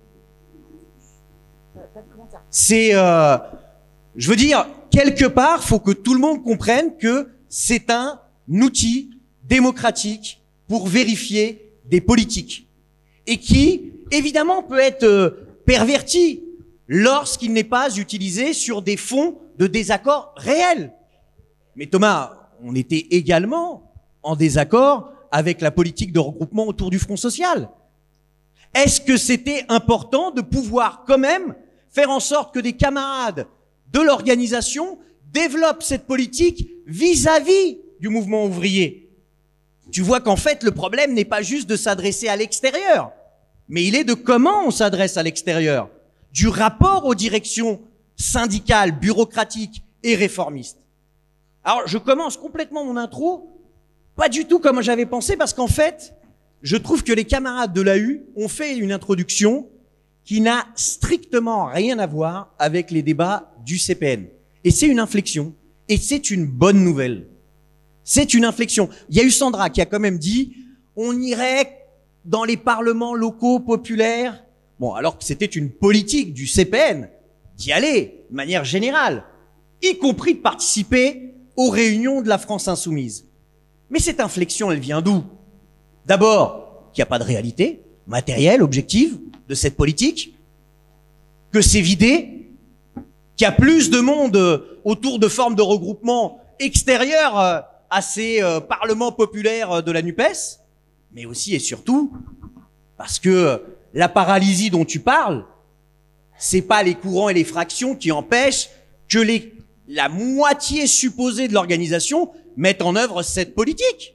C'est, euh, je veux dire, quelque part, faut que tout le monde comprenne que c'est un outil démocratique pour vérifier des politiques et qui, évidemment, peut être euh, perverti lorsqu'il n'est pas utilisé sur des fonds de désaccord réels. Mais Thomas, on était également en désaccord avec la politique de regroupement autour du Front social. Est-ce que c'était important de pouvoir quand même faire en sorte que des camarades de l'organisation développent cette politique vis-à-vis du mouvement ouvrier? Tu vois qu'en fait, le problème n'est pas juste de s'adresser à l'extérieur, mais il est de comment on s'adresse à l'extérieur, du rapport aux directions syndicales, bureaucratiques et réformistes. Alors, je commence complètement mon intro, pas du tout comme j'avais pensé, parce qu'en fait, je trouve que les camarades de l'A U ont fait une introduction qui n'a strictement rien à voir avec les débats du C P N. Et c'est une inflexion, et c'est une bonne nouvelle. C'est une inflexion. Il y a eu Sandra qui a quand même dit, on irait dans les parlements locaux populaires. Bon, alors que c'était une politique du C P N d'y aller, de manière générale, y compris de participer aux réunions de la France insoumise. Mais cette inflexion, elle vient d'où? D'abord, qu'il n'y a pas de réalité matérielle, objective, de cette politique, que c'est vidé, qu'il y a plus de monde autour de formes de regroupement extérieures à ces parlements populaires de la NUPES, mais aussi et surtout parce que la paralysie dont tu parles, c'est pas les courants et les fractions qui empêchent que les, la moitié supposée de l'organisation mette en œuvre cette politique.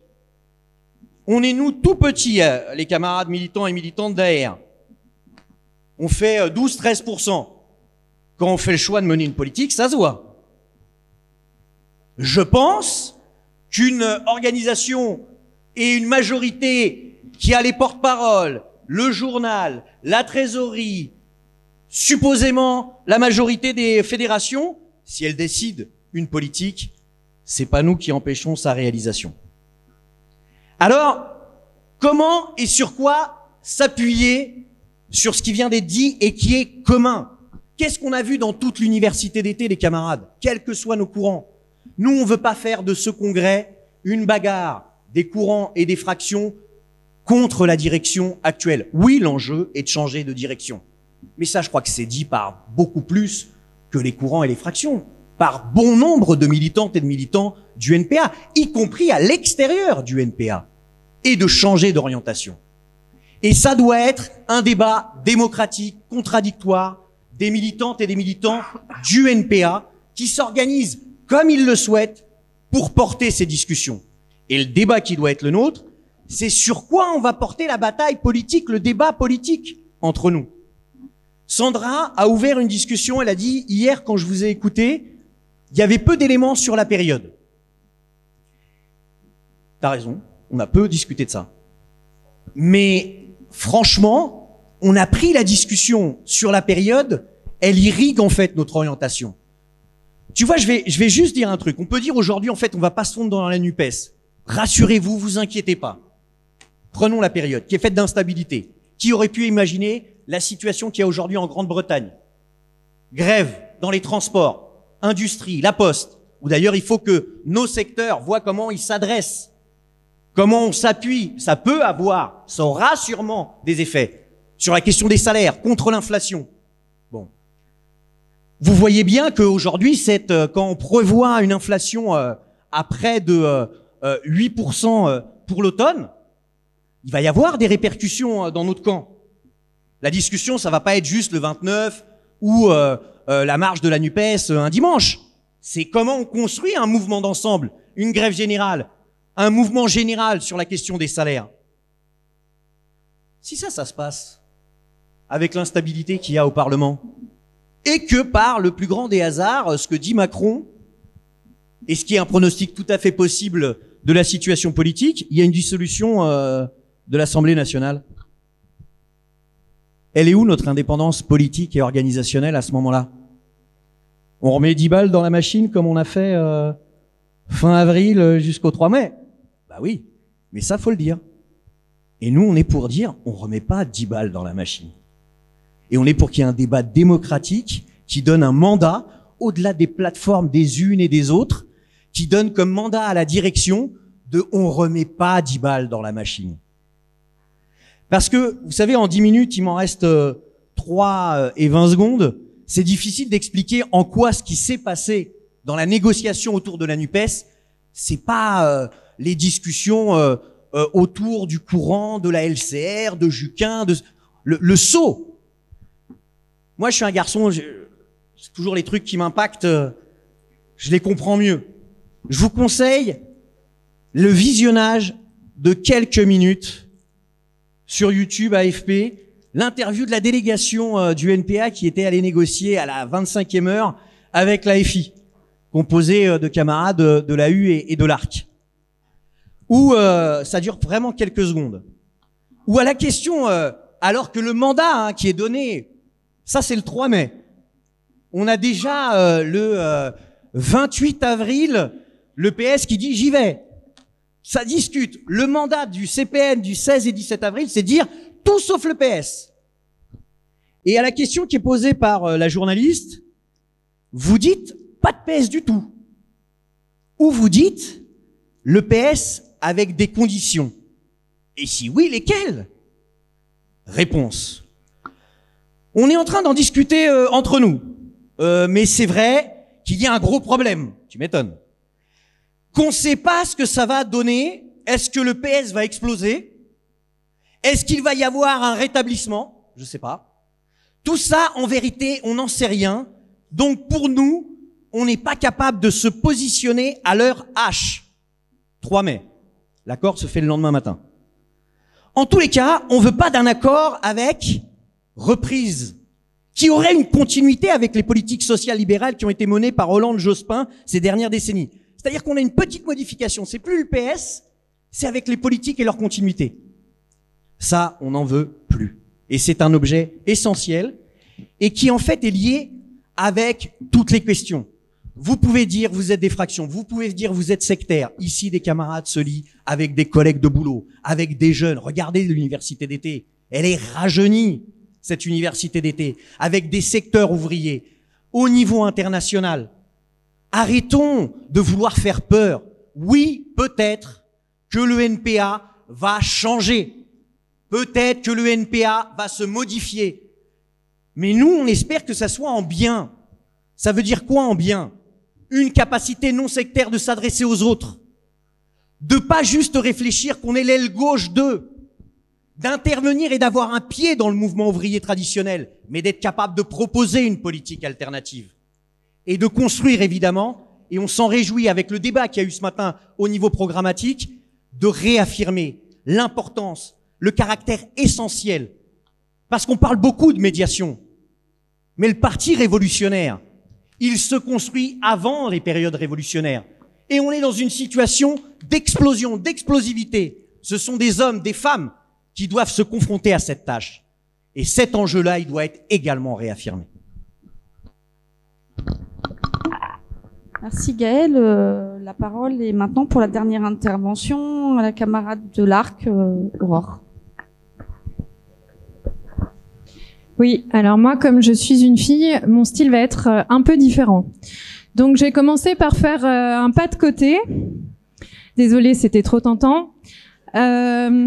On est, nous, tout petits, les camarades militants et militantes d'A R. On fait douze à treize pour cent. Quand on fait le choix de mener une politique, ça se voit. Je pense qu'une organisation et une majorité qui a les porte-paroles, le journal, la trésorerie, supposément la majorité des fédérations, si elles décident une politique, c'est pas nous qui empêchons sa réalisation. Alors, comment et sur quoi s'appuyer sur ce qui vient d'être dit et qui est commun? Qu'est-ce qu'on a vu dans toute l'université d'été, les camarades, quels que soient nos courants? Nous, on veut pas faire de ce congrès une bagarre des courants et des fractions contre la direction actuelle. Oui, l'enjeu est de changer de direction. Mais ça, je crois que c'est dit par beaucoup plus que les courants et les fractions, par bon nombre de militantes et de militants du N P A, y compris à l'extérieur du N P A, et de changer d'orientation. Et ça doit être un débat démocratique, contradictoire, des militantes et des militants du N P A qui s'organisent comme ils le souhaitent pour porter ces discussions. et le débat qui doit être le nôtre, c'est sur quoi on va porter la bataille politique, le débat politique entre nous. Sandra a ouvert une discussion, elle a dit, hier quand je vous ai écouté, il y avait peu d'éléments sur la période. T'as raison, on a peu discuté de ça. Mais franchement, on a pris la discussion sur la période, elle irrigue en fait notre orientation. Tu vois, je vais, je vais juste dire un truc. On peut dire aujourd'hui, en fait, on va pas se fondre dans la NUPES. Rassurez-vous, vous inquiétez pas. Prenons la période qui est faite d'instabilité. Qui aurait pu imaginer la situation qu'il y a aujourd'hui en Grande-Bretagne? Grève dans les transports, industrie, la poste, où d'ailleurs il faut que nos secteurs voient comment ils s'adressent, comment on s'appuie. Ça peut avoir, ça aura sûrement des effets sur la question des salaires, contre l'inflation. Bon. Vous voyez bien qu'aujourd'hui, cette, euh, quand on prévoit une inflation euh, à près de euh, euh, huit pour cent euh, pour l'automne, il va y avoir des répercussions euh, dans notre camp. La discussion, ça va pas être juste le vingt-neuf ou euh, euh, la marche de la NUPES euh, un dimanche. C'est comment on construit un mouvement d'ensemble, une grève générale, un mouvement général sur la question des salaires. Si ça, ça se passe avec l'instabilité qu'il y a au Parlement, et que par le plus grand des hasards, ce que dit Macron, et ce qui est un pronostic tout à fait possible de la situation politique, il y a une dissolution euh, de l'Assemblée nationale. Elle est où notre indépendance politique et organisationnelle à ce moment-là? On remet dix balles dans la machine comme on a fait euh, fin avril jusqu'au trois mai? Bah oui, mais ça faut le dire. Et nous on est pour dire, on remet pas dix balles dans la machine. Et on est pour qu'il y ait un débat démocratique qui donne un mandat, au-delà des plateformes des unes et des autres, qui donne comme mandat à la direction de on remet pas dix balles dans la machine. Parce que, vous savez, en dix minutes, il m'en reste euh, trois et vingt secondes, c'est difficile d'expliquer en quoi ce qui s'est passé dans la négociation autour de la NUPES, c'est pas euh, les discussions euh, euh, autour du courant de la L C R, de Juquin, de le, le saut. Moi, je suis un garçon, je, c'est toujours les trucs qui m'impactent, euh, je les comprends mieux. Je vous conseille le visionnage de quelques minutes sur YouTube A F P, l'interview de la délégation euh, du N P A qui était allée négocier à la vingt-cinquième heure avec l'A F I, composée euh, de camarades de, de l'A U et, et de l'Arc. Où euh, ça dure vraiment quelques secondes. Ou à la question, euh, alors que le mandat hein, qui est donné, ça c'est le trois mai, on a déjà euh, le euh, vingt-huit avril, le P S qui dit j'y vais. Ça discute. Le mandat du C P N du seize et dix-sept avril, c'est dire tout sauf le P S. Et à la question qui est posée par euh, la journaliste, vous dites pas de P S du tout. Ou vous dites le P S avec des conditions. Et si oui, lesquelles? Réponse. On est en train d'en discuter euh, entre nous. Euh, mais c'est vrai qu'il y a un gros problème. Tu m'étonnes. Qu'on ne sait pas ce que ça va donner. Est-ce que le P S va exploser? Est-ce qu'il va y avoir un rétablissement? Je ne sais pas. Tout ça, en vérité, on n'en sait rien. Donc pour nous, on n'est pas capable de se positionner à l'heure H. trois mai. L'accord se fait le lendemain matin. En tous les cas, on veut pas d'un accord avec reprise, qui aurait une continuité avec les politiques sociales libérales qui ont été menées par Hollande, Jospin ces dernières décennies. C'est-à-dire qu'on a une petite modification. C'est plus le P S, c'est avec les politiques et leur continuité. Ça, on n'en veut plus. Et c'est un objet essentiel et qui en fait est lié avec toutes les questions. Vous pouvez dire vous êtes des fractions, vous pouvez dire vous êtes sectaire. Ici, des camarades se lient avec des collègues de boulot, avec des jeunes. Regardez l'université d'été. Elle est rajeunie, cette université d'été, avec des secteurs ouvriers au niveau international. Arrêtons de vouloir faire peur. Oui, peut-être que le N P A va changer. Peut-être que le N P A va se modifier. Mais nous, on espère que ça soit en bien. Ça veut dire quoi en bien? Une capacité non sectaire de s'adresser aux autres. De pas juste réfléchir qu'on est l'aile gauche d'eux. D'intervenir et d'avoir un pied dans le mouvement ouvrier traditionnel, mais d'être capable de proposer une politique alternative. Et de construire, évidemment, et on s'en réjouit avec le débat qu'il y a eu ce matin au niveau programmatique, de réaffirmer l'importance, le caractère essentiel, parce qu'on parle beaucoup de médiation, mais le parti révolutionnaire, il se construit avant les périodes révolutionnaires. Et on est dans une situation d'explosion, d'explosivité. Ce sont des hommes, des femmes qui doivent se confronter à cette tâche. Et cet enjeu-là, il doit être également réaffirmé. Merci Gaëlle. Euh, la parole est maintenant pour la dernière intervention à la camarade de l'Arc, euh, Aurore. Oui, alors moi, comme je suis une fille, mon style va être euh, un peu différent. Donc j'ai commencé par faire euh, un pas de côté. Désolée, c'était trop tentant. Euh...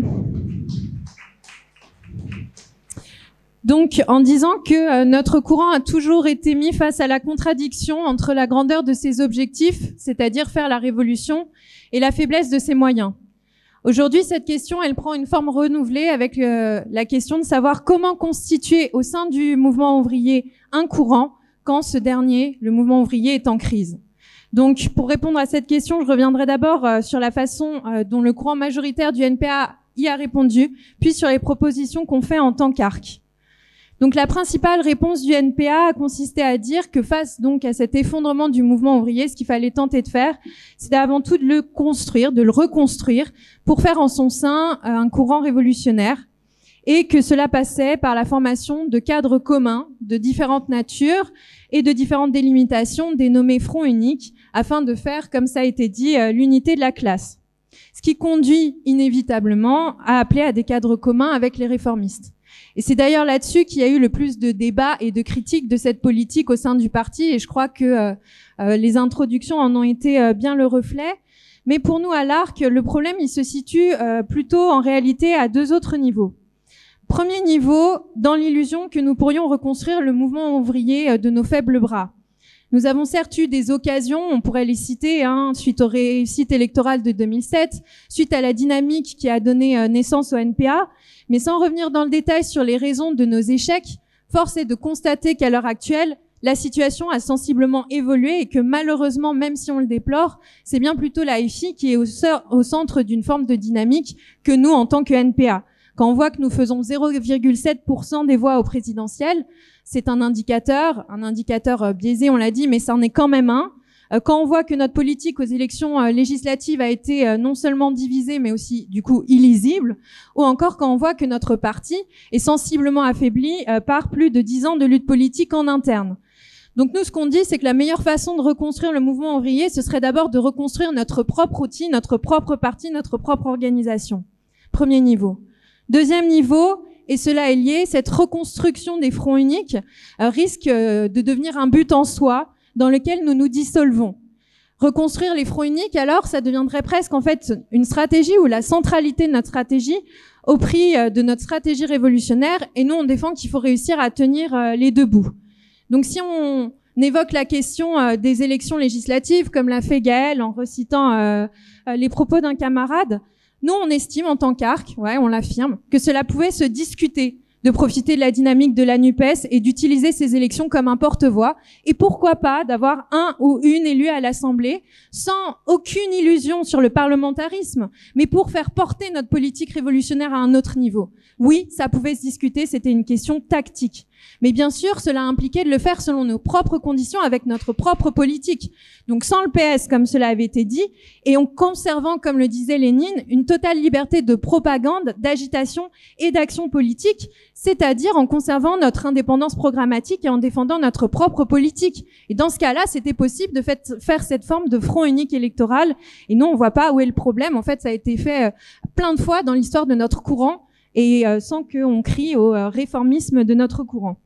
Donc, en disant que euh, notre courant a toujours été mis face à la contradiction entre la grandeur de ses objectifs, c'est-à-dire faire la révolution, et la faiblesse de ses moyens. Aujourd'hui, cette question, elle prend une forme renouvelée avec euh, la question de savoir comment constituer au sein du mouvement ouvrier un courant quand ce dernier, le mouvement ouvrier, est en crise. Donc, pour répondre à cette question, je reviendrai d'abord euh, sur la façon euh, dont le courant majoritaire du N P A y a répondu, puis sur les propositions qu'on fait en tant qu'Arc. Donc la principale réponse du N P A a consisté à dire que face donc à cet effondrement du mouvement ouvrier, ce qu'il fallait tenter de faire, c'était avant tout de le construire, de le reconstruire pour faire en son sein un courant révolutionnaire, et que cela passait par la formation de cadres communs de différentes natures et de différentes délimitations dénommées fronts uniques, afin de faire, comme ça a été dit, l'unité de la classe. Ce qui conduit inévitablement à appeler à des cadres communs avec les réformistes. Et c'est d'ailleurs là-dessus qu'il y a eu le plus de débats et de critiques de cette politique au sein du parti, et je crois que euh, euh, les introductions en ont été euh, bien le reflet. Mais pour nous, à l'Arc, le problème, il se situe euh, plutôt en réalité à deux autres niveaux. Premier niveau, dans l'illusion que nous pourrions reconstruire le mouvement ouvrier euh, de nos faibles bras. Nous avons certes eu des occasions, on pourrait les citer, hein, suite aux réussites électorales de deux mille sept, suite à la dynamique qui a donné euh, naissance au N P A, mais sans revenir dans le détail sur les raisons de nos échecs, force est de constater qu'à l'heure actuelle, la situation a sensiblement évolué et que malheureusement, même si on le déplore, c'est bien plutôt la F I qui est au, au centre d'une forme de dynamique que nous en tant que N P A. Quand on voit que nous faisons zéro virgule sept pour cent des voix au présidentiel, c'est un indicateur, un indicateur biaisé, on l'a dit, mais ça en est quand même un. Quand on voit que notre politique aux élections législatives a été non seulement divisée, mais aussi, du coup, illisible, ou encore quand on voit que notre parti est sensiblement affaibli par plus de dix ans de lutte politique en interne. Donc nous, ce qu'on dit, c'est que la meilleure façon de reconstruire le mouvement ouvrier, ce serait d'abord de reconstruire notre propre outil, notre propre parti, notre propre organisation. Premier niveau. Deuxième niveau, et cela est lié, cette reconstruction des fronts uniques euh, risque euh, de devenir un but en soi dans lequel nous nous dissolvons. Reconstruire les fronts uniques, alors, ça deviendrait presque en fait une stratégie ou la centralité de notre stratégie au prix euh, de notre stratégie révolutionnaire, et nous on défend qu'il faut réussir à tenir euh, les deux bouts. Donc si on évoque la question euh, des élections législatives, comme l'a fait Gaëlle en recitant euh, euh, les propos d'un camarade, nous, on estime en tant qu'Arc, ouais, on l'affirme, que cela pouvait se discuter de profiter de la dynamique de la NUPES et d'utiliser ces élections comme un porte-voix, et pourquoi pas d'avoir un ou une élue à l'Assemblée, sans aucune illusion sur le parlementarisme, mais pour faire porter notre politique révolutionnaire à un autre niveau. Oui, ça pouvait se discuter, c'était une question tactique. Mais bien sûr, cela impliquait de le faire selon nos propres conditions, avec notre propre politique. Donc sans le P S, comme cela avait été dit, et en conservant, comme le disait Lénine, une totale liberté de propagande, d'agitation et d'action politique, c'est-à-dire en conservant notre indépendance programmatique et en défendant notre propre politique. Et dans ce cas-là, c'était possible de fait, faire cette forme de front unique électoral. Et nous, on voit pas où est le problème. En fait, ça a été fait plein de fois dans l'histoire de notre courant, et euh, sans qu'on crie au euh, réformisme de notre courant.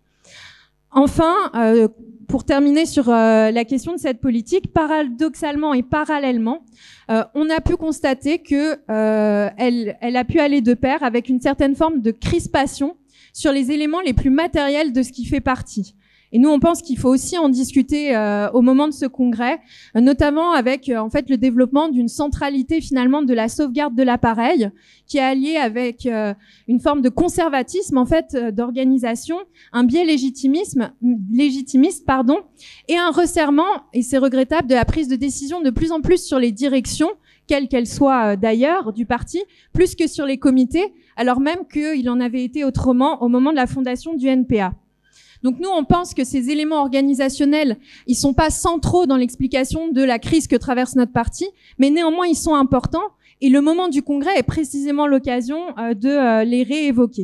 Enfin, euh, pour terminer sur euh, la question de cette politique, paradoxalement et parallèlement, euh, on a pu constater que euh, elle, elle a pu aller de pair avec une certaine forme de crispation sur les éléments les plus matériels de ce qui fait partie. Et nous, on pense qu'il faut aussi en discuter euh, au moment de ce congrès, euh, notamment avec euh, en fait le développement d'une centralité finalement de la sauvegarde de l'appareil, qui est alliée avec euh, une forme de conservatisme en fait euh, d'organisation, un biais légitimisme, légitimiste pardon, et un resserrement, et c'est regrettable, de la prise de décision de plus en plus sur les directions, quelle qu'elle soit euh, d'ailleurs, du parti, plus que sur les comités, alors même qu'il en avait été autrement au moment de la fondation du N P A. Donc nous, on pense que ces éléments organisationnels, ils sont pas centraux dans l'explication de la crise que traverse notre parti, mais néanmoins, ils sont importants, et le moment du congrès est précisément l'occasion euh, de euh, les réévoquer.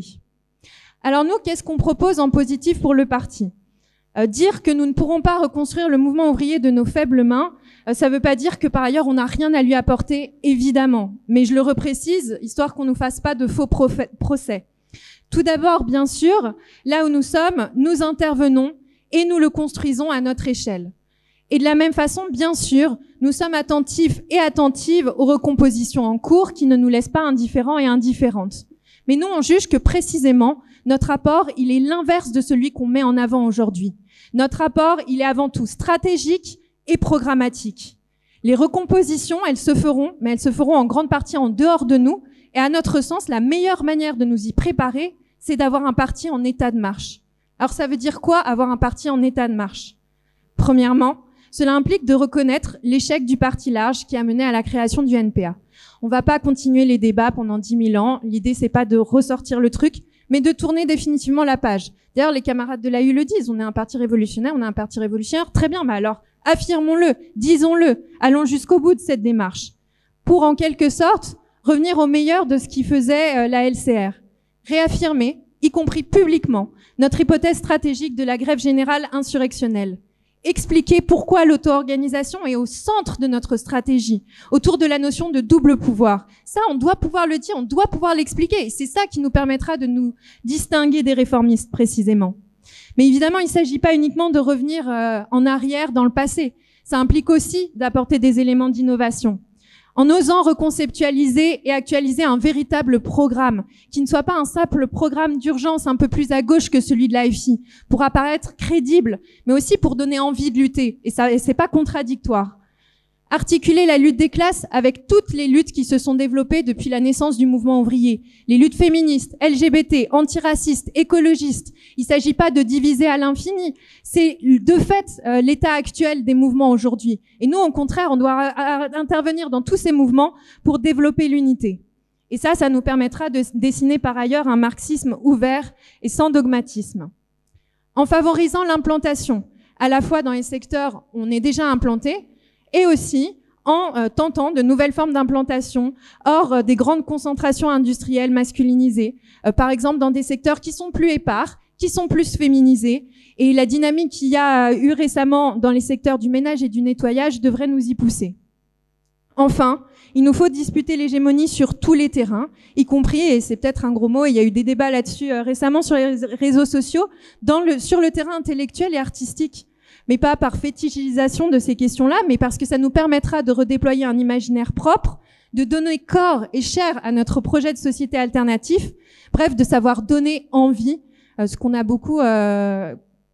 Alors nous, qu'est-ce qu'on propose en positif pour le parti ? Euh, dire que nous ne pourrons pas reconstruire le mouvement ouvrier de nos faibles mains, euh, ça ne veut pas dire que par ailleurs on n'a rien à lui apporter, évidemment. Mais je le reprécise, histoire qu'on ne nous fasse pas de faux procès. Tout d'abord, bien sûr, là où nous sommes, nous intervenons et nous le construisons à notre échelle. Et de la même façon, bien sûr, nous sommes attentifs et attentives aux recompositions en cours qui ne nous laissent pas indifférents et indifférentes. Mais nous, on juge que précisément, notre apport, il est l'inverse de celui qu'on met en avant aujourd'hui. Notre apport, il est avant tout stratégique et programmatique. Les recompositions, elles se feront, mais elles se feront en grande partie en dehors de nous. Et à notre sens, la meilleure manière de nous y préparer, c'est d'avoir un parti en état de marche. Alors ça veut dire quoi, avoir un parti en état de marche ? Premièrement, cela implique de reconnaître l'échec du parti large qui a mené à la création du N P A. On va pas continuer les débats pendant dix mille ans. L'idée, c'est pas de ressortir le truc, mais de tourner définitivement la page. D'ailleurs, les camarades de l'A U le disent, on est un parti révolutionnaire, on est un parti révolutionnaire, très bien, mais alors, affirmons-le, disons-le, allons jusqu'au bout de cette démarche. Pour, en quelque sorte, revenir au meilleur de ce qui faisait euh, la L C R. Réaffirmer, y compris publiquement, notre hypothèse stratégique de la grève générale insurrectionnelle. Expliquer pourquoi l'auto-organisation est au centre de notre stratégie, autour de la notion de double pouvoir. Ça, on doit pouvoir le dire, on doit pouvoir l'expliquer. Et c'est ça qui nous permettra de nous distinguer des réformistes, précisément. Mais évidemment, il ne s'agit pas uniquement de revenir euh, en arrière dans le passé. Ça implique aussi d'apporter des éléments d'innovation. En osant reconceptualiser et actualiser un véritable programme, qui ne soit pas un simple programme d'urgence un peu plus à gauche que celui de l'A F I, pour apparaître crédible, mais aussi pour donner envie de lutter. Et ça, et c'est pas contradictoire. Articuler la lutte des classes avec toutes les luttes qui se sont développées depuis la naissance du mouvement ouvrier. Les luttes féministes, L G B T, antiracistes, écologistes. Il ne s'agit pas de diviser à l'infini. C'est de fait euh, l'état actuel des mouvements aujourd'hui. Et nous, au contraire, on doit intervenir dans tous ces mouvements pour développer l'unité. Et ça, ça nous permettra de dessiner par ailleurs un marxisme ouvert et sans dogmatisme. En favorisant l'implantation, à la fois dans les secteurs où on est déjà implanté, et aussi en euh, tentant de nouvelles formes d'implantation hors euh, des grandes concentrations industrielles masculinisées, euh, par exemple dans des secteurs qui sont plus épars, qui sont plus féminisés, et la dynamique qu'il y a eu récemment dans les secteurs du ménage et du nettoyage devrait nous y pousser. Enfin, il nous faut disputer l'hégémonie sur tous les terrains, y compris, et c'est peut-être un gros mot, et il y a eu des débats là-dessus euh, récemment sur les réseaux sociaux, dans le, sur le terrain intellectuel et artistique. Mais pas par fétichisation de ces questions-là, mais parce que ça nous permettra de redéployer un imaginaire propre, de donner corps et chair à notre projet de société alternatif, bref, de savoir donner envie, euh, ce qu'on a beaucoup euh,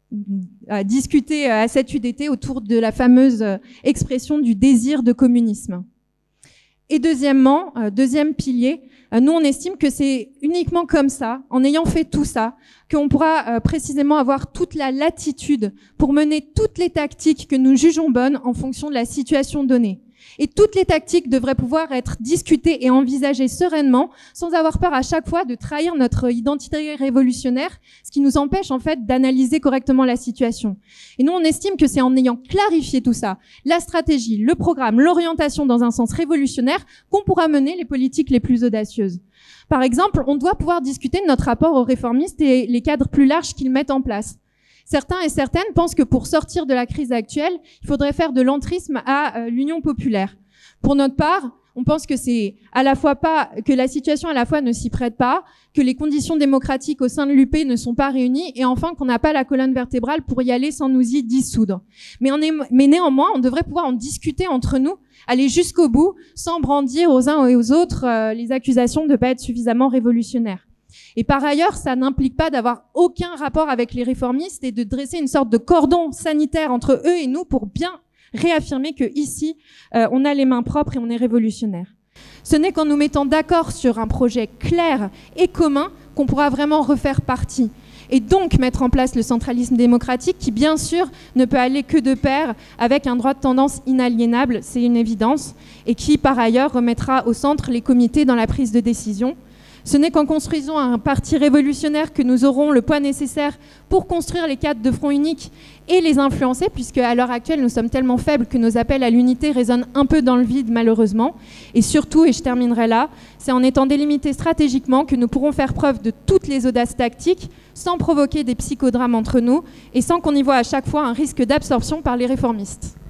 discuté à cette U D T autour de la fameuse euh, expression du désir de communisme. Et deuxièmement, euh, deuxième pilier, euh, nous on estime que c'est uniquement comme ça, en ayant fait tout ça, qu'on pourra euh, précisément avoir toute la latitude pour mener toutes les tactiques que nous jugeons bonnes en fonction de la situation donnée. Et toutes les tactiques devraient pouvoir être discutées et envisagées sereinement, sans avoir peur à chaque fois de trahir notre identité révolutionnaire, ce qui nous empêche en fait d'analyser correctement la situation. Et nous, on estime que c'est en ayant clarifié tout ça, la stratégie, le programme, l'orientation dans un sens révolutionnaire, qu'on pourra mener les politiques les plus audacieuses. Par exemple, on doit pouvoir discuter de notre rapport aux réformistes et les cadres plus larges qu'ils mettent en place. Certains et certaines pensent que pour sortir de la crise actuelle, il faudrait faire de l'entrisme à euh, l'Union populaire. Pour notre part, on pense que c'est à la fois pas, que la situation à la fois ne s'y prête pas, que les conditions démocratiques au sein de l'U P ne sont pas réunies, et enfin qu'on n'a pas la colonne vertébrale pour y aller sans nous y dissoudre. Mais, on est, mais néanmoins, on devrait pouvoir en discuter entre nous, aller jusqu'au bout, sans brandir aux uns et aux autres euh, les accusations de ne pas être suffisamment révolutionnaires. Et par ailleurs, ça n'implique pas d'avoir aucun rapport avec les réformistes et de dresser une sorte de cordon sanitaire entre eux et nous pour bien réaffirmer que ici, euh, on a les mains propres et on est révolutionnaire. Ce n'est qu'en nous mettant d'accord sur un projet clair et commun qu'on pourra vraiment refaire partie. Et donc mettre en place le centralisme démocratique qui, bien sûr, ne peut aller que de pair avec un droit de tendance inaliénable, c'est une évidence, et qui, par ailleurs, remettra au centre les comités dans la prise de décision. Ce n'est qu'en construisant un parti révolutionnaire que nous aurons le poids nécessaire pour construire les cadres de front unique et les influencer, puisque à l'heure actuelle, nous sommes tellement faibles que nos appels à l'unité résonnent un peu dans le vide, malheureusement. Et surtout, et je terminerai là, c'est en étant délimités stratégiquement que nous pourrons faire preuve de toutes les audaces tactiques, sans provoquer des psychodrames entre nous, et sans qu'on y voit à chaque fois un risque d'absorption par les réformistes.